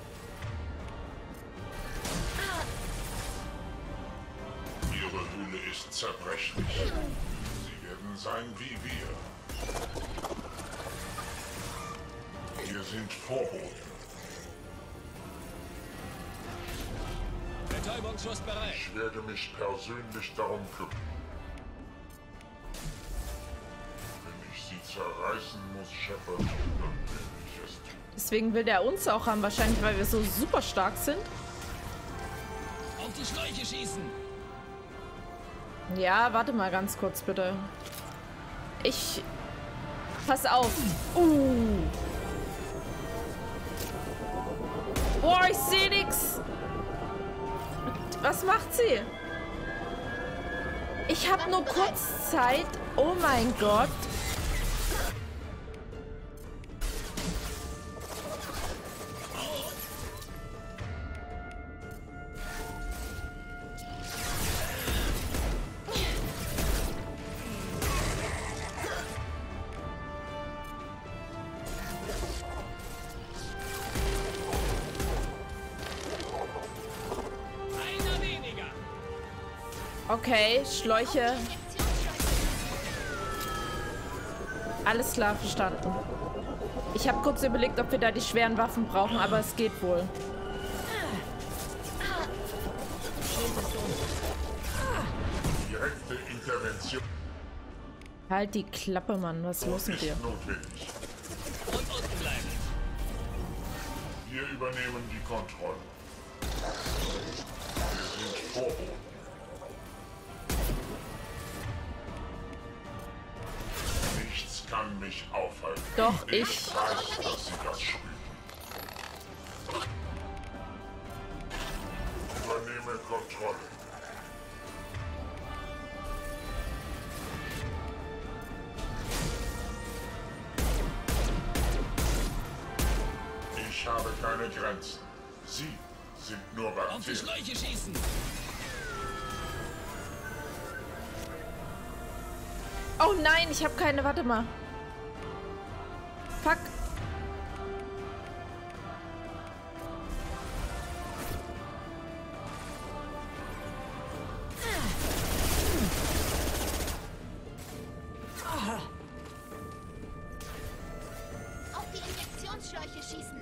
Ihre Hülle ist zerbrechlich. Sie werden sein wie wir. Wir sind Vorboten. Betäubungsschuss bereit. Ich werde mich persönlich darum kümmern. Wenn ich sie zerreißen muss, Shepard, dann will ich es tun. Deswegen will der uns auch haben, wahrscheinlich, weil wir so super stark sind. Auf die Schläuche schießen! Ja, warte mal ganz kurz, bitte. Pass auf. Boah, ich sehe nix. Was macht sie? Ich habe nur kurz Zeit. Oh mein Gott. Okay, Schläuche. Alles klar, verstanden. Ich habe kurz überlegt, ob wir da die schweren Waffen brauchen, aber es geht wohl. Direkte Intervention. Halt die Klappe, Mann. Was ist los mit dir? Notwendig. Und unten bleiben. Wir übernehmen die Kontrolle. Wir sind Vorboten. Nichts kann mich aufhalten. Doch, ich. Ich weiß, dass Sie das spüren. Übernehme Kontrolle. Ich habe keine Grenzen. Sie sind nur Auf die Bakterien. Schläuche schießen! Oh nein, ich habe keine. Warte mal. Fuck. Auf die Injektionsschläuche schießen!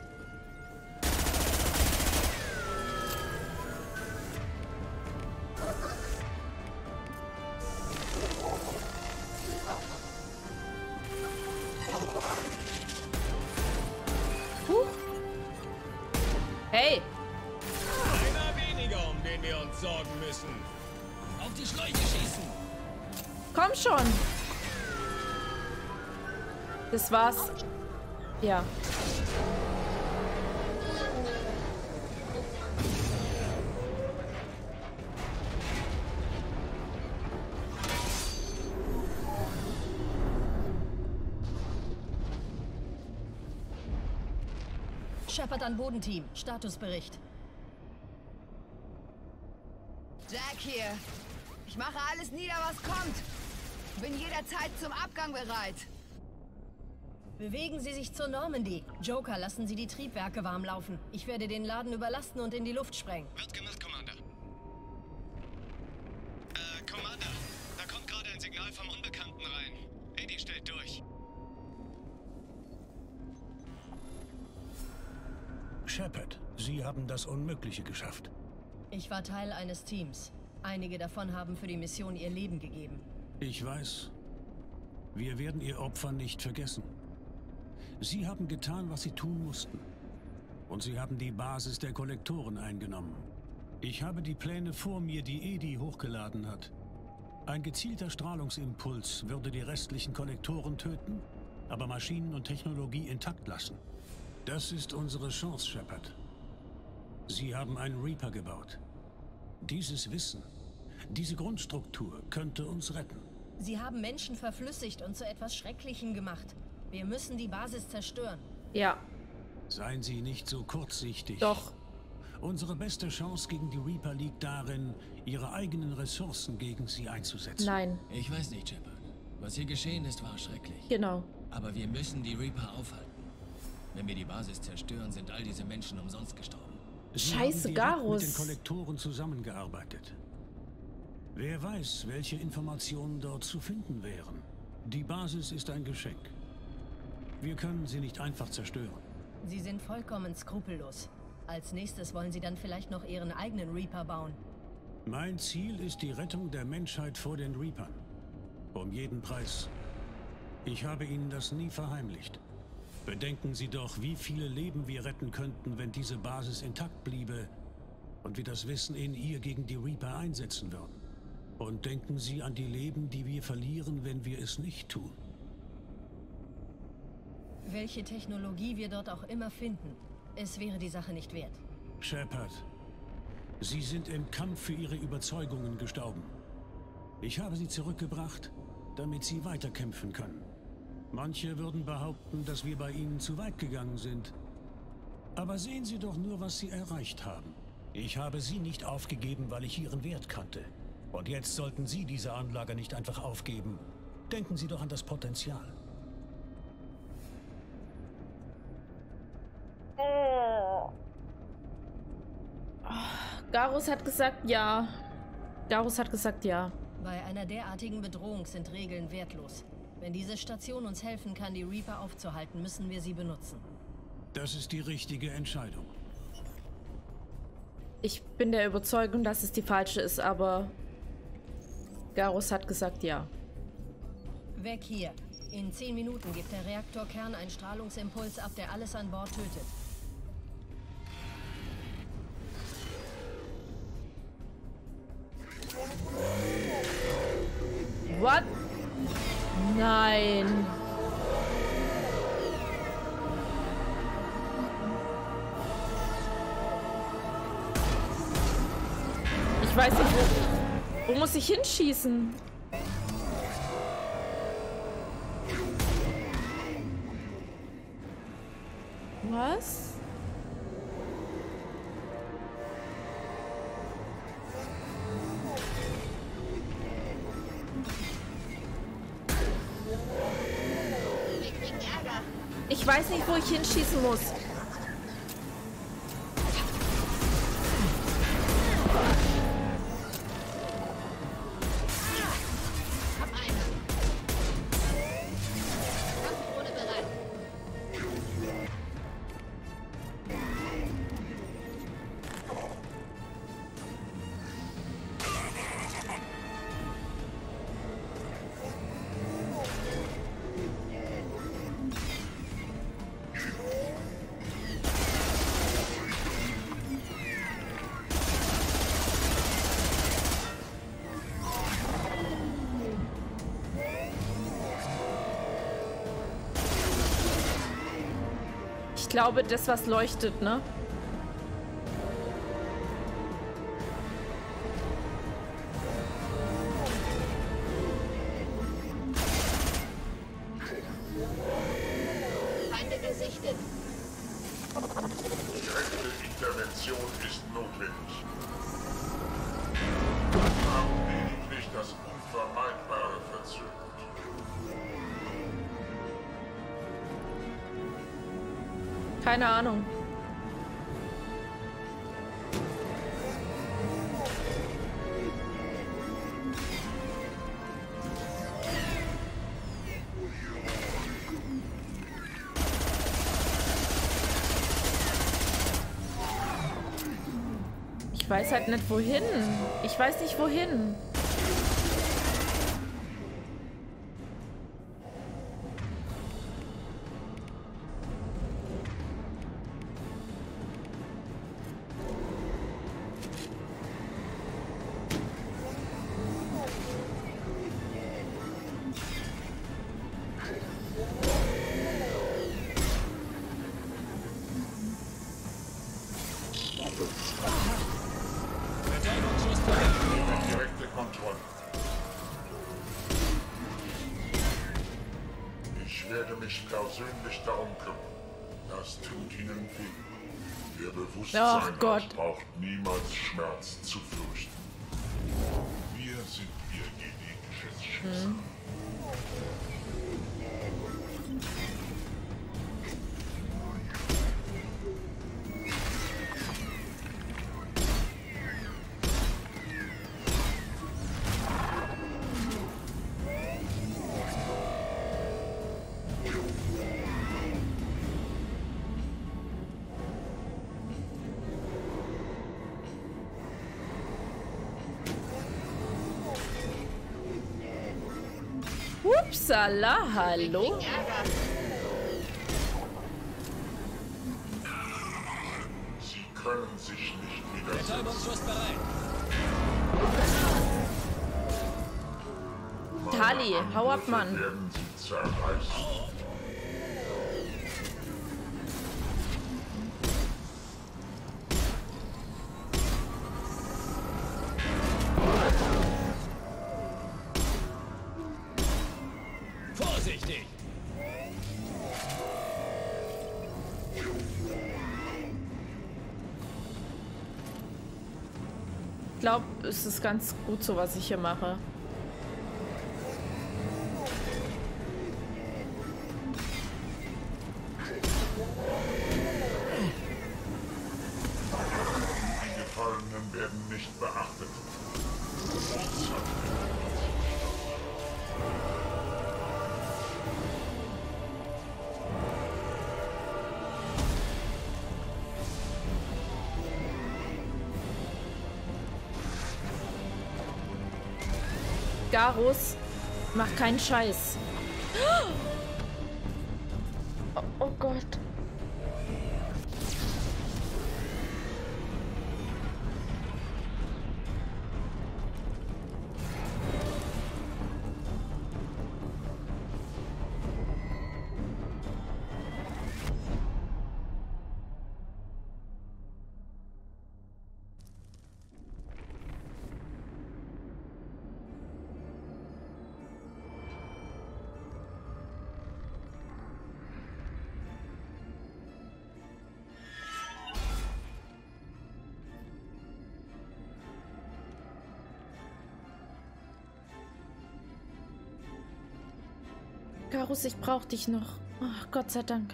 Hey. Einer weniger, um den wir uns sorgen müssen. Auf die Schläuche schießen! Komm schon. Das war's. Ja. Shepard an Bodenteam. Statusbericht. Jack hier. Ich mache alles nieder, was kommt. Bin jederzeit zum Abgang bereit. Bewegen Sie sich zur Normandy. Joker, lassen Sie die Triebwerke warm laufen. Ich werde den Laden überlasten und in die Luft sprengen. Wird gemacht, Commander. Commander, da kommt gerade ein Signal vom Unbekannten rein. Eddie stellt durch. Shepard, Sie haben das Unmögliche geschafft. Ich war Teil eines Teams. Einige davon haben für die Mission ihr Leben gegeben. Ich weiß. Wir werden Ihr Opfer nicht vergessen. Sie haben getan, was Sie tun mussten. Und Sie haben die Basis der Kollektoren eingenommen. Ich habe die Pläne vor mir, die Eddie hochgeladen hat. Ein gezielter Strahlungsimpuls würde die restlichen Kollektoren töten, aber Maschinen und Technologie intakt lassen. Das ist unsere Chance, Shepard. Sie haben einen Reaper gebaut. Dieses Wissen, diese Grundstruktur könnte uns retten. Sie haben Menschen verflüssigt und zu etwas Schrecklichem gemacht. Wir müssen die Basis zerstören. Ja. Seien Sie nicht so kurzsichtig. Doch. Unsere beste Chance gegen die Reaper liegt darin, ihre eigenen Ressourcen gegen sie einzusetzen. Nein. Ich weiß nicht, Shepard. Was hier geschehen ist, war schrecklich. Genau. Aber wir müssen die Reaper aufhalten. Wenn wir die Basis zerstören, sind all diese Menschen umsonst gestorben. Scheiße, Garus. Mit den Kollektoren zusammengearbeitet. Wer weiß, welche Informationen dort zu finden wären. Die Basis ist ein Geschenk. Wir können sie nicht einfach zerstören. Sie sind vollkommen skrupellos. Als nächstes wollen Sie dann vielleicht noch Ihren eigenen Reaper bauen. Mein Ziel ist die Rettung der Menschheit vor den Reapern. Um jeden Preis. Ich habe Ihnen das nie verheimlicht. Bedenken Sie doch, wie viele Leben wir retten könnten, wenn diese Basis intakt bliebe und wir das Wissen in ihr gegen die Reaper einsetzen würden. Und denken Sie an die Leben, die wir verlieren, wenn wir es nicht tun. Welche Technologie wir dort auch immer finden, es wäre die Sache nicht wert. Shepard, Sie sind im Kampf für Ihre Überzeugungen gestorben. Ich habe Sie zurückgebracht, damit Sie weiterkämpfen können. Manche würden behaupten, dass wir bei Ihnen zu weit gegangen sind. Aber sehen Sie doch nur, was Sie erreicht haben. Ich habe Sie nicht aufgegeben, weil ich Ihren Wert kannte. Und jetzt sollten Sie diese Anlage nicht einfach aufgeben. Denken Sie doch an das Potenzial. Garus hat gesagt ja. Garus hat gesagt ja. Bei einer derartigen Bedrohung sind Regeln wertlos. Wenn diese Station uns helfen kann, die Reaper aufzuhalten, müssen wir sie benutzen. Das ist die richtige Entscheidung. Ich bin der Überzeugung, dass es die falsche ist, aber Garus hat gesagt ja. Weg hier. In 10 Minuten gibt der Reaktorkern einen Strahlungsimpuls ab, der alles an Bord tötet. What? Nein. Ich weiß nicht, wo muss ich hinschießen? Was? Ich weiß nicht, wo ich hinschießen muss. Ich glaube, das, was leuchtet, ne? Feinde gesichtet. Direkte Intervention ist notwendig. Wir haben lediglich Keine Ahnung. Ich weiß halt nicht wohin. Ich weiß nicht wohin. Direkte Kontrolle. Ich werde mich persönlich darum kümmern. Das tut Ihnen weh. Ihr Bewusstsein braucht niemals Schmerz zu fürchten. Wir sind Ihr genetisches Schicksal. Upsala, hallo? Sie können sich nicht widersetzen. Betäubungsschuss bereit. Tali, hau ab, Mann. Werden Sie zerreißen. Vorsichtig! Ich glaube, es ist ganz gut so, was ich hier mache. Die Gefallenen werden nicht beachtet. Garus, mach keinen Scheiß. Oh, oh Gott. Garus, ich brauch dich noch. Ach, Gott sei Dank.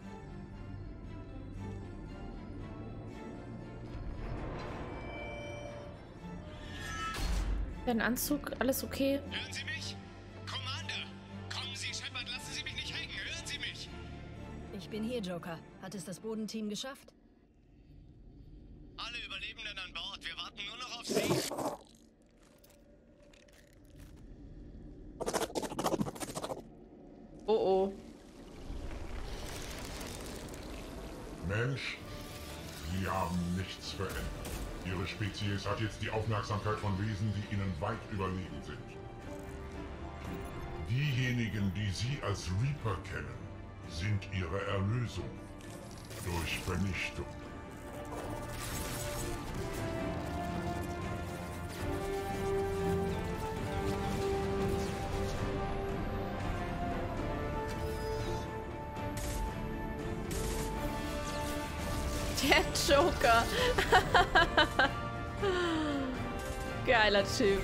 Dein Anzug, alles okay? Hören Sie mich? Commander! Kommen Sie, Shepard, lassen Sie mich nicht hängen! Hören Sie mich! Ich bin hier, Joker. Hat es das Bodenteam geschafft? Alle Überlebenden an Bord, wir warten nur noch auf Sie! Oh oh. Mensch, Sie haben nichts verändert. Ihre Spezies hat jetzt die Aufmerksamkeit von Wesen, die Ihnen weit überlegen sind. Diejenigen, die Sie als Reaper kennen, sind Ihre Erlösung durch Vernichtung. Der Joker. Geiler Typ.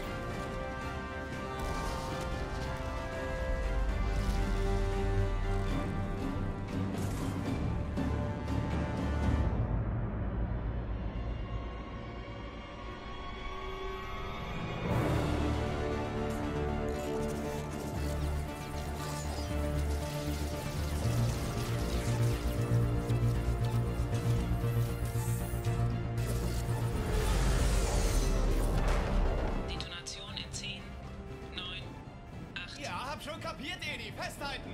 Schon kapiert, Edi? Festhalten!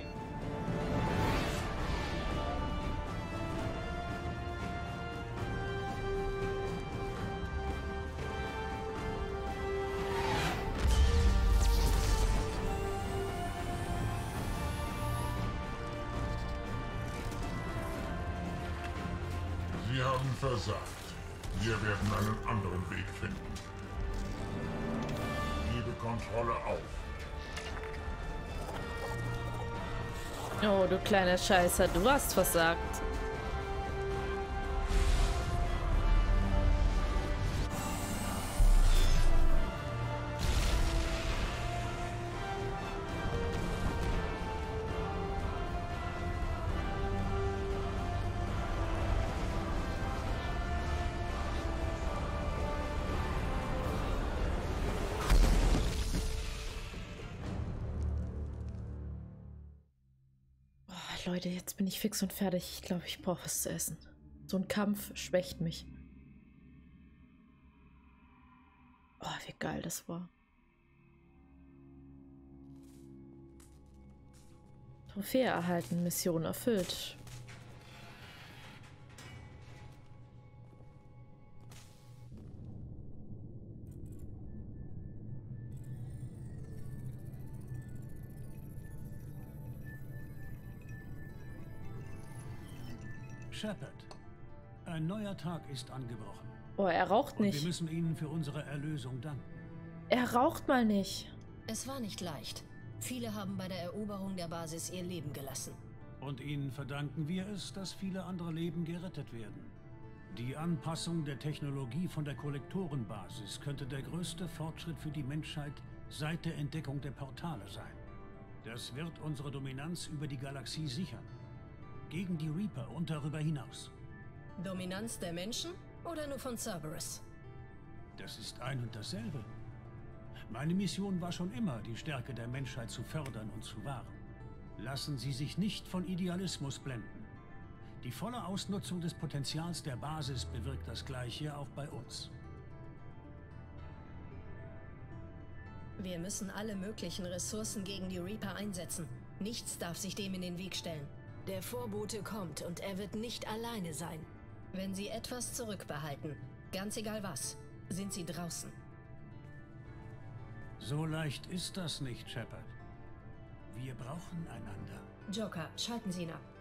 Sie haben versagt. Wir werden einen anderen Weg finden. Gebe Kontrolle auf. Oh, du kleiner Scheißer, du hast versagt. Leute, jetzt bin ich fix und fertig. Ich glaube, ich brauche was zu essen. So ein Kampf schwächt mich. Oh, wie geil das war. Trophäe erhalten, Mission erfüllt. Shepard, ein neuer Tag ist angebrochen. Oh, er raucht nicht. Und wir müssen Ihnen für unsere Erlösung danken. Er raucht mal nicht. Es war nicht leicht. Viele haben bei der Eroberung der Basis ihr Leben gelassen. Und Ihnen verdanken wir es, dass viele andere Leben gerettet werden. Die Anpassung der Technologie von der Kollektorenbasis könnte der größte Fortschritt für die Menschheit seit der Entdeckung der Portale sein. Das wird unsere Dominanz über die Galaxie sichern. Gegen die Reaper und darüber hinaus. Dominanz der Menschen oder nur von Cerberus? Das ist ein und dasselbe. Meine Mission war schon immer, die Stärke der Menschheit zu fördern und zu wahren. Lassen Sie sich nicht von Idealismus blenden. Die volle Ausnutzung des Potenzials der Basis bewirkt das Gleiche auch bei uns. Wir müssen alle möglichen Ressourcen gegen die Reaper einsetzen. Nichts darf sich dem in den Weg stellen. Der Vorbote kommt und er wird nicht alleine sein. Wenn Sie etwas zurückbehalten, ganz egal was, sind Sie draußen. So leicht ist das nicht, Shepard. Wir brauchen einander. Joker, schalten Sie ihn ab.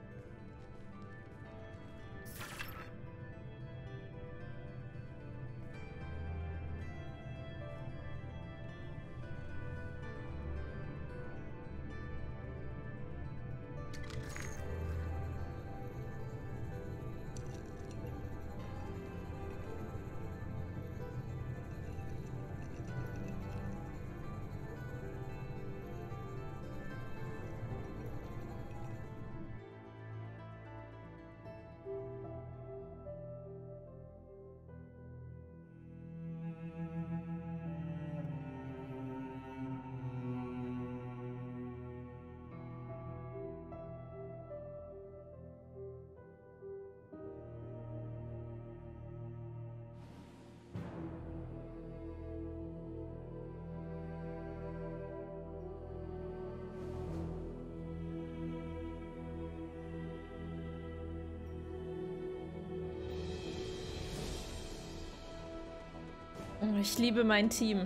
Ich liebe mein Team.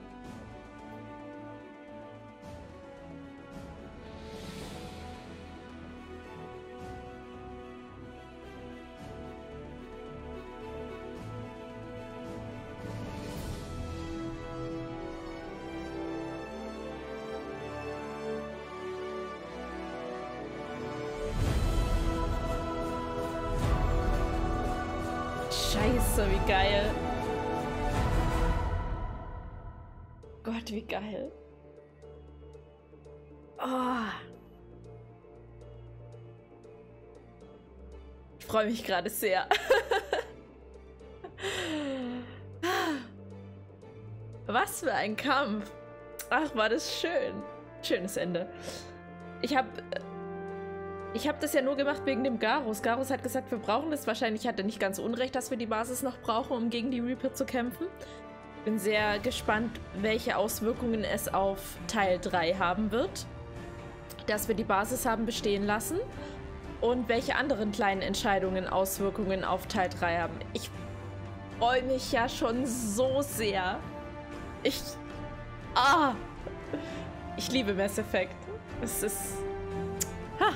Scheiße, wie geil. Gott, wie geil. Oh. Ich freue mich gerade sehr. Was für ein Kampf. Ach, war das schön. Schönes Ende. Ich hab das ja nur gemacht wegen dem Garrus. Garrus hat gesagt, wir brauchen das. Wahrscheinlich hat er nicht ganz unrecht, dass wir die Basis noch brauchen, um gegen die Reaper zu kämpfen. Bin sehr gespannt, welche Auswirkungen es auf Teil 3 haben wird. Dass wir die Basis haben bestehen lassen. Und welche anderen kleinen Entscheidungen Auswirkungen auf Teil 3 haben. Ich freue mich ja schon so sehr. Ich liebe Mass Effect. Es ist... Ha!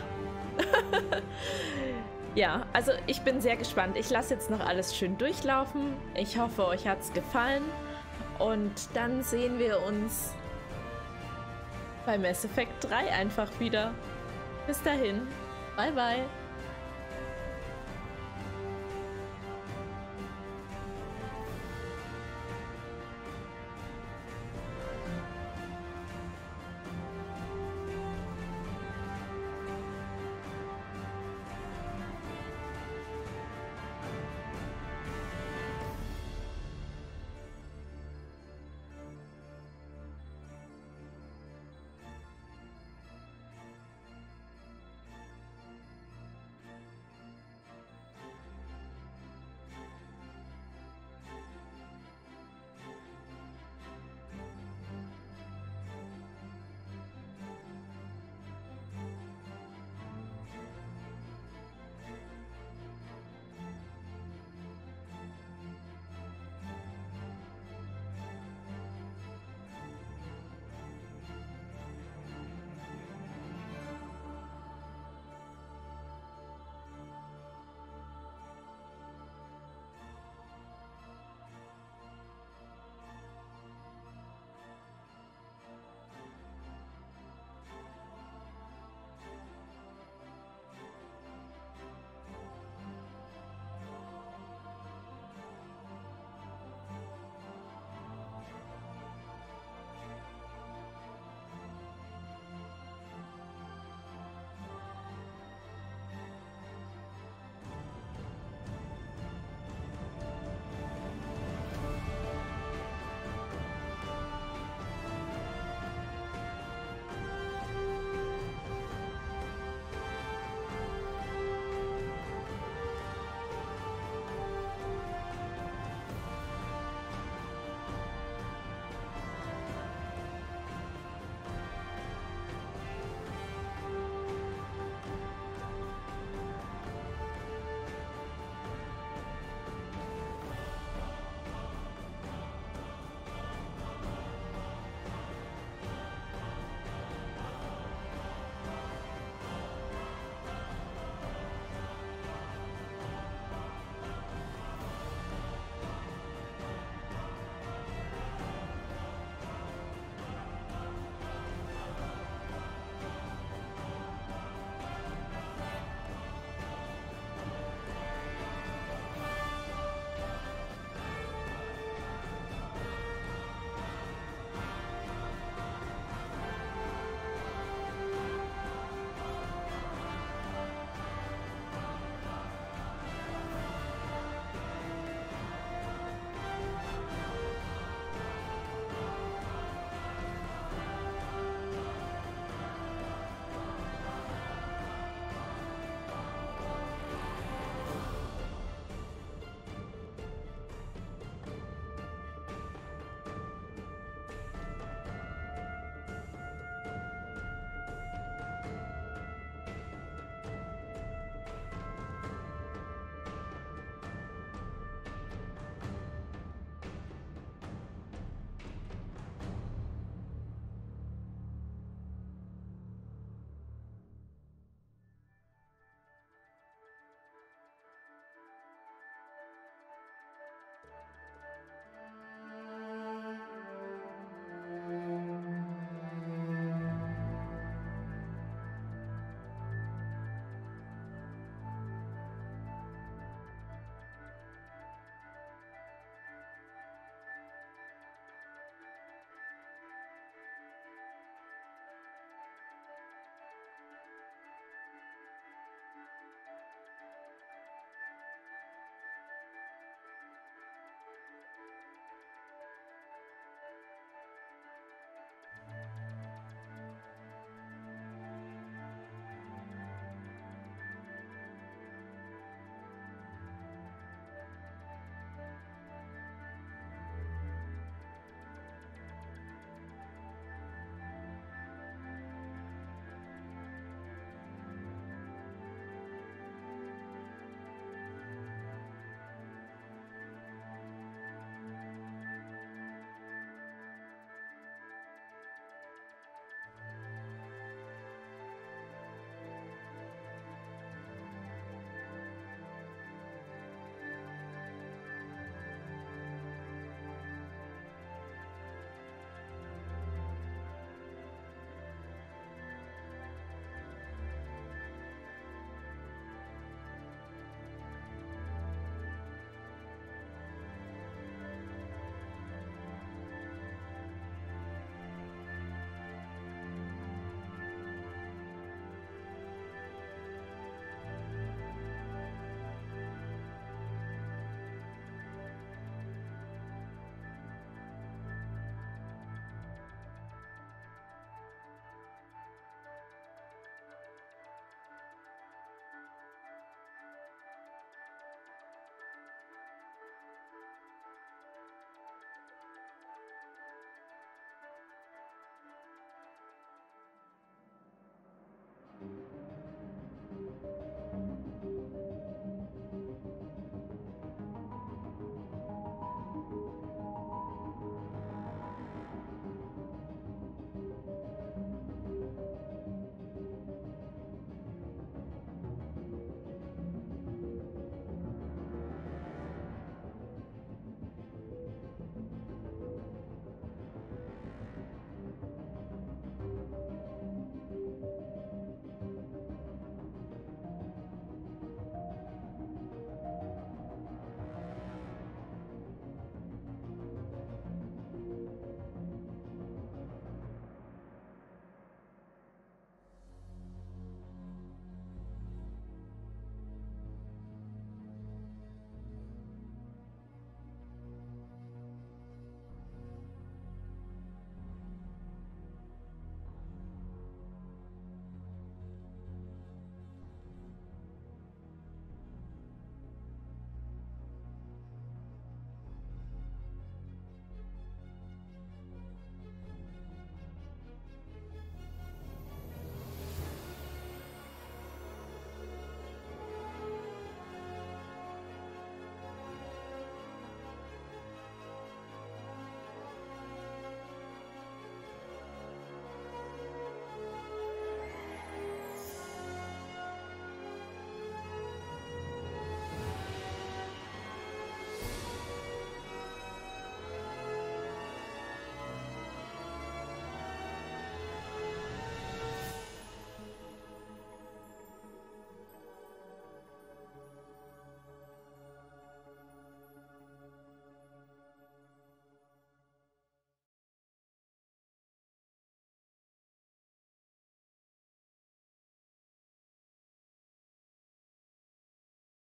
Ja, also ich bin sehr gespannt. Ich lasse jetzt noch alles schön durchlaufen. Ich hoffe, euch hat es gefallen. Und dann sehen wir uns bei Mass Effect 3 einfach wieder. Bis dahin. Bye, bye.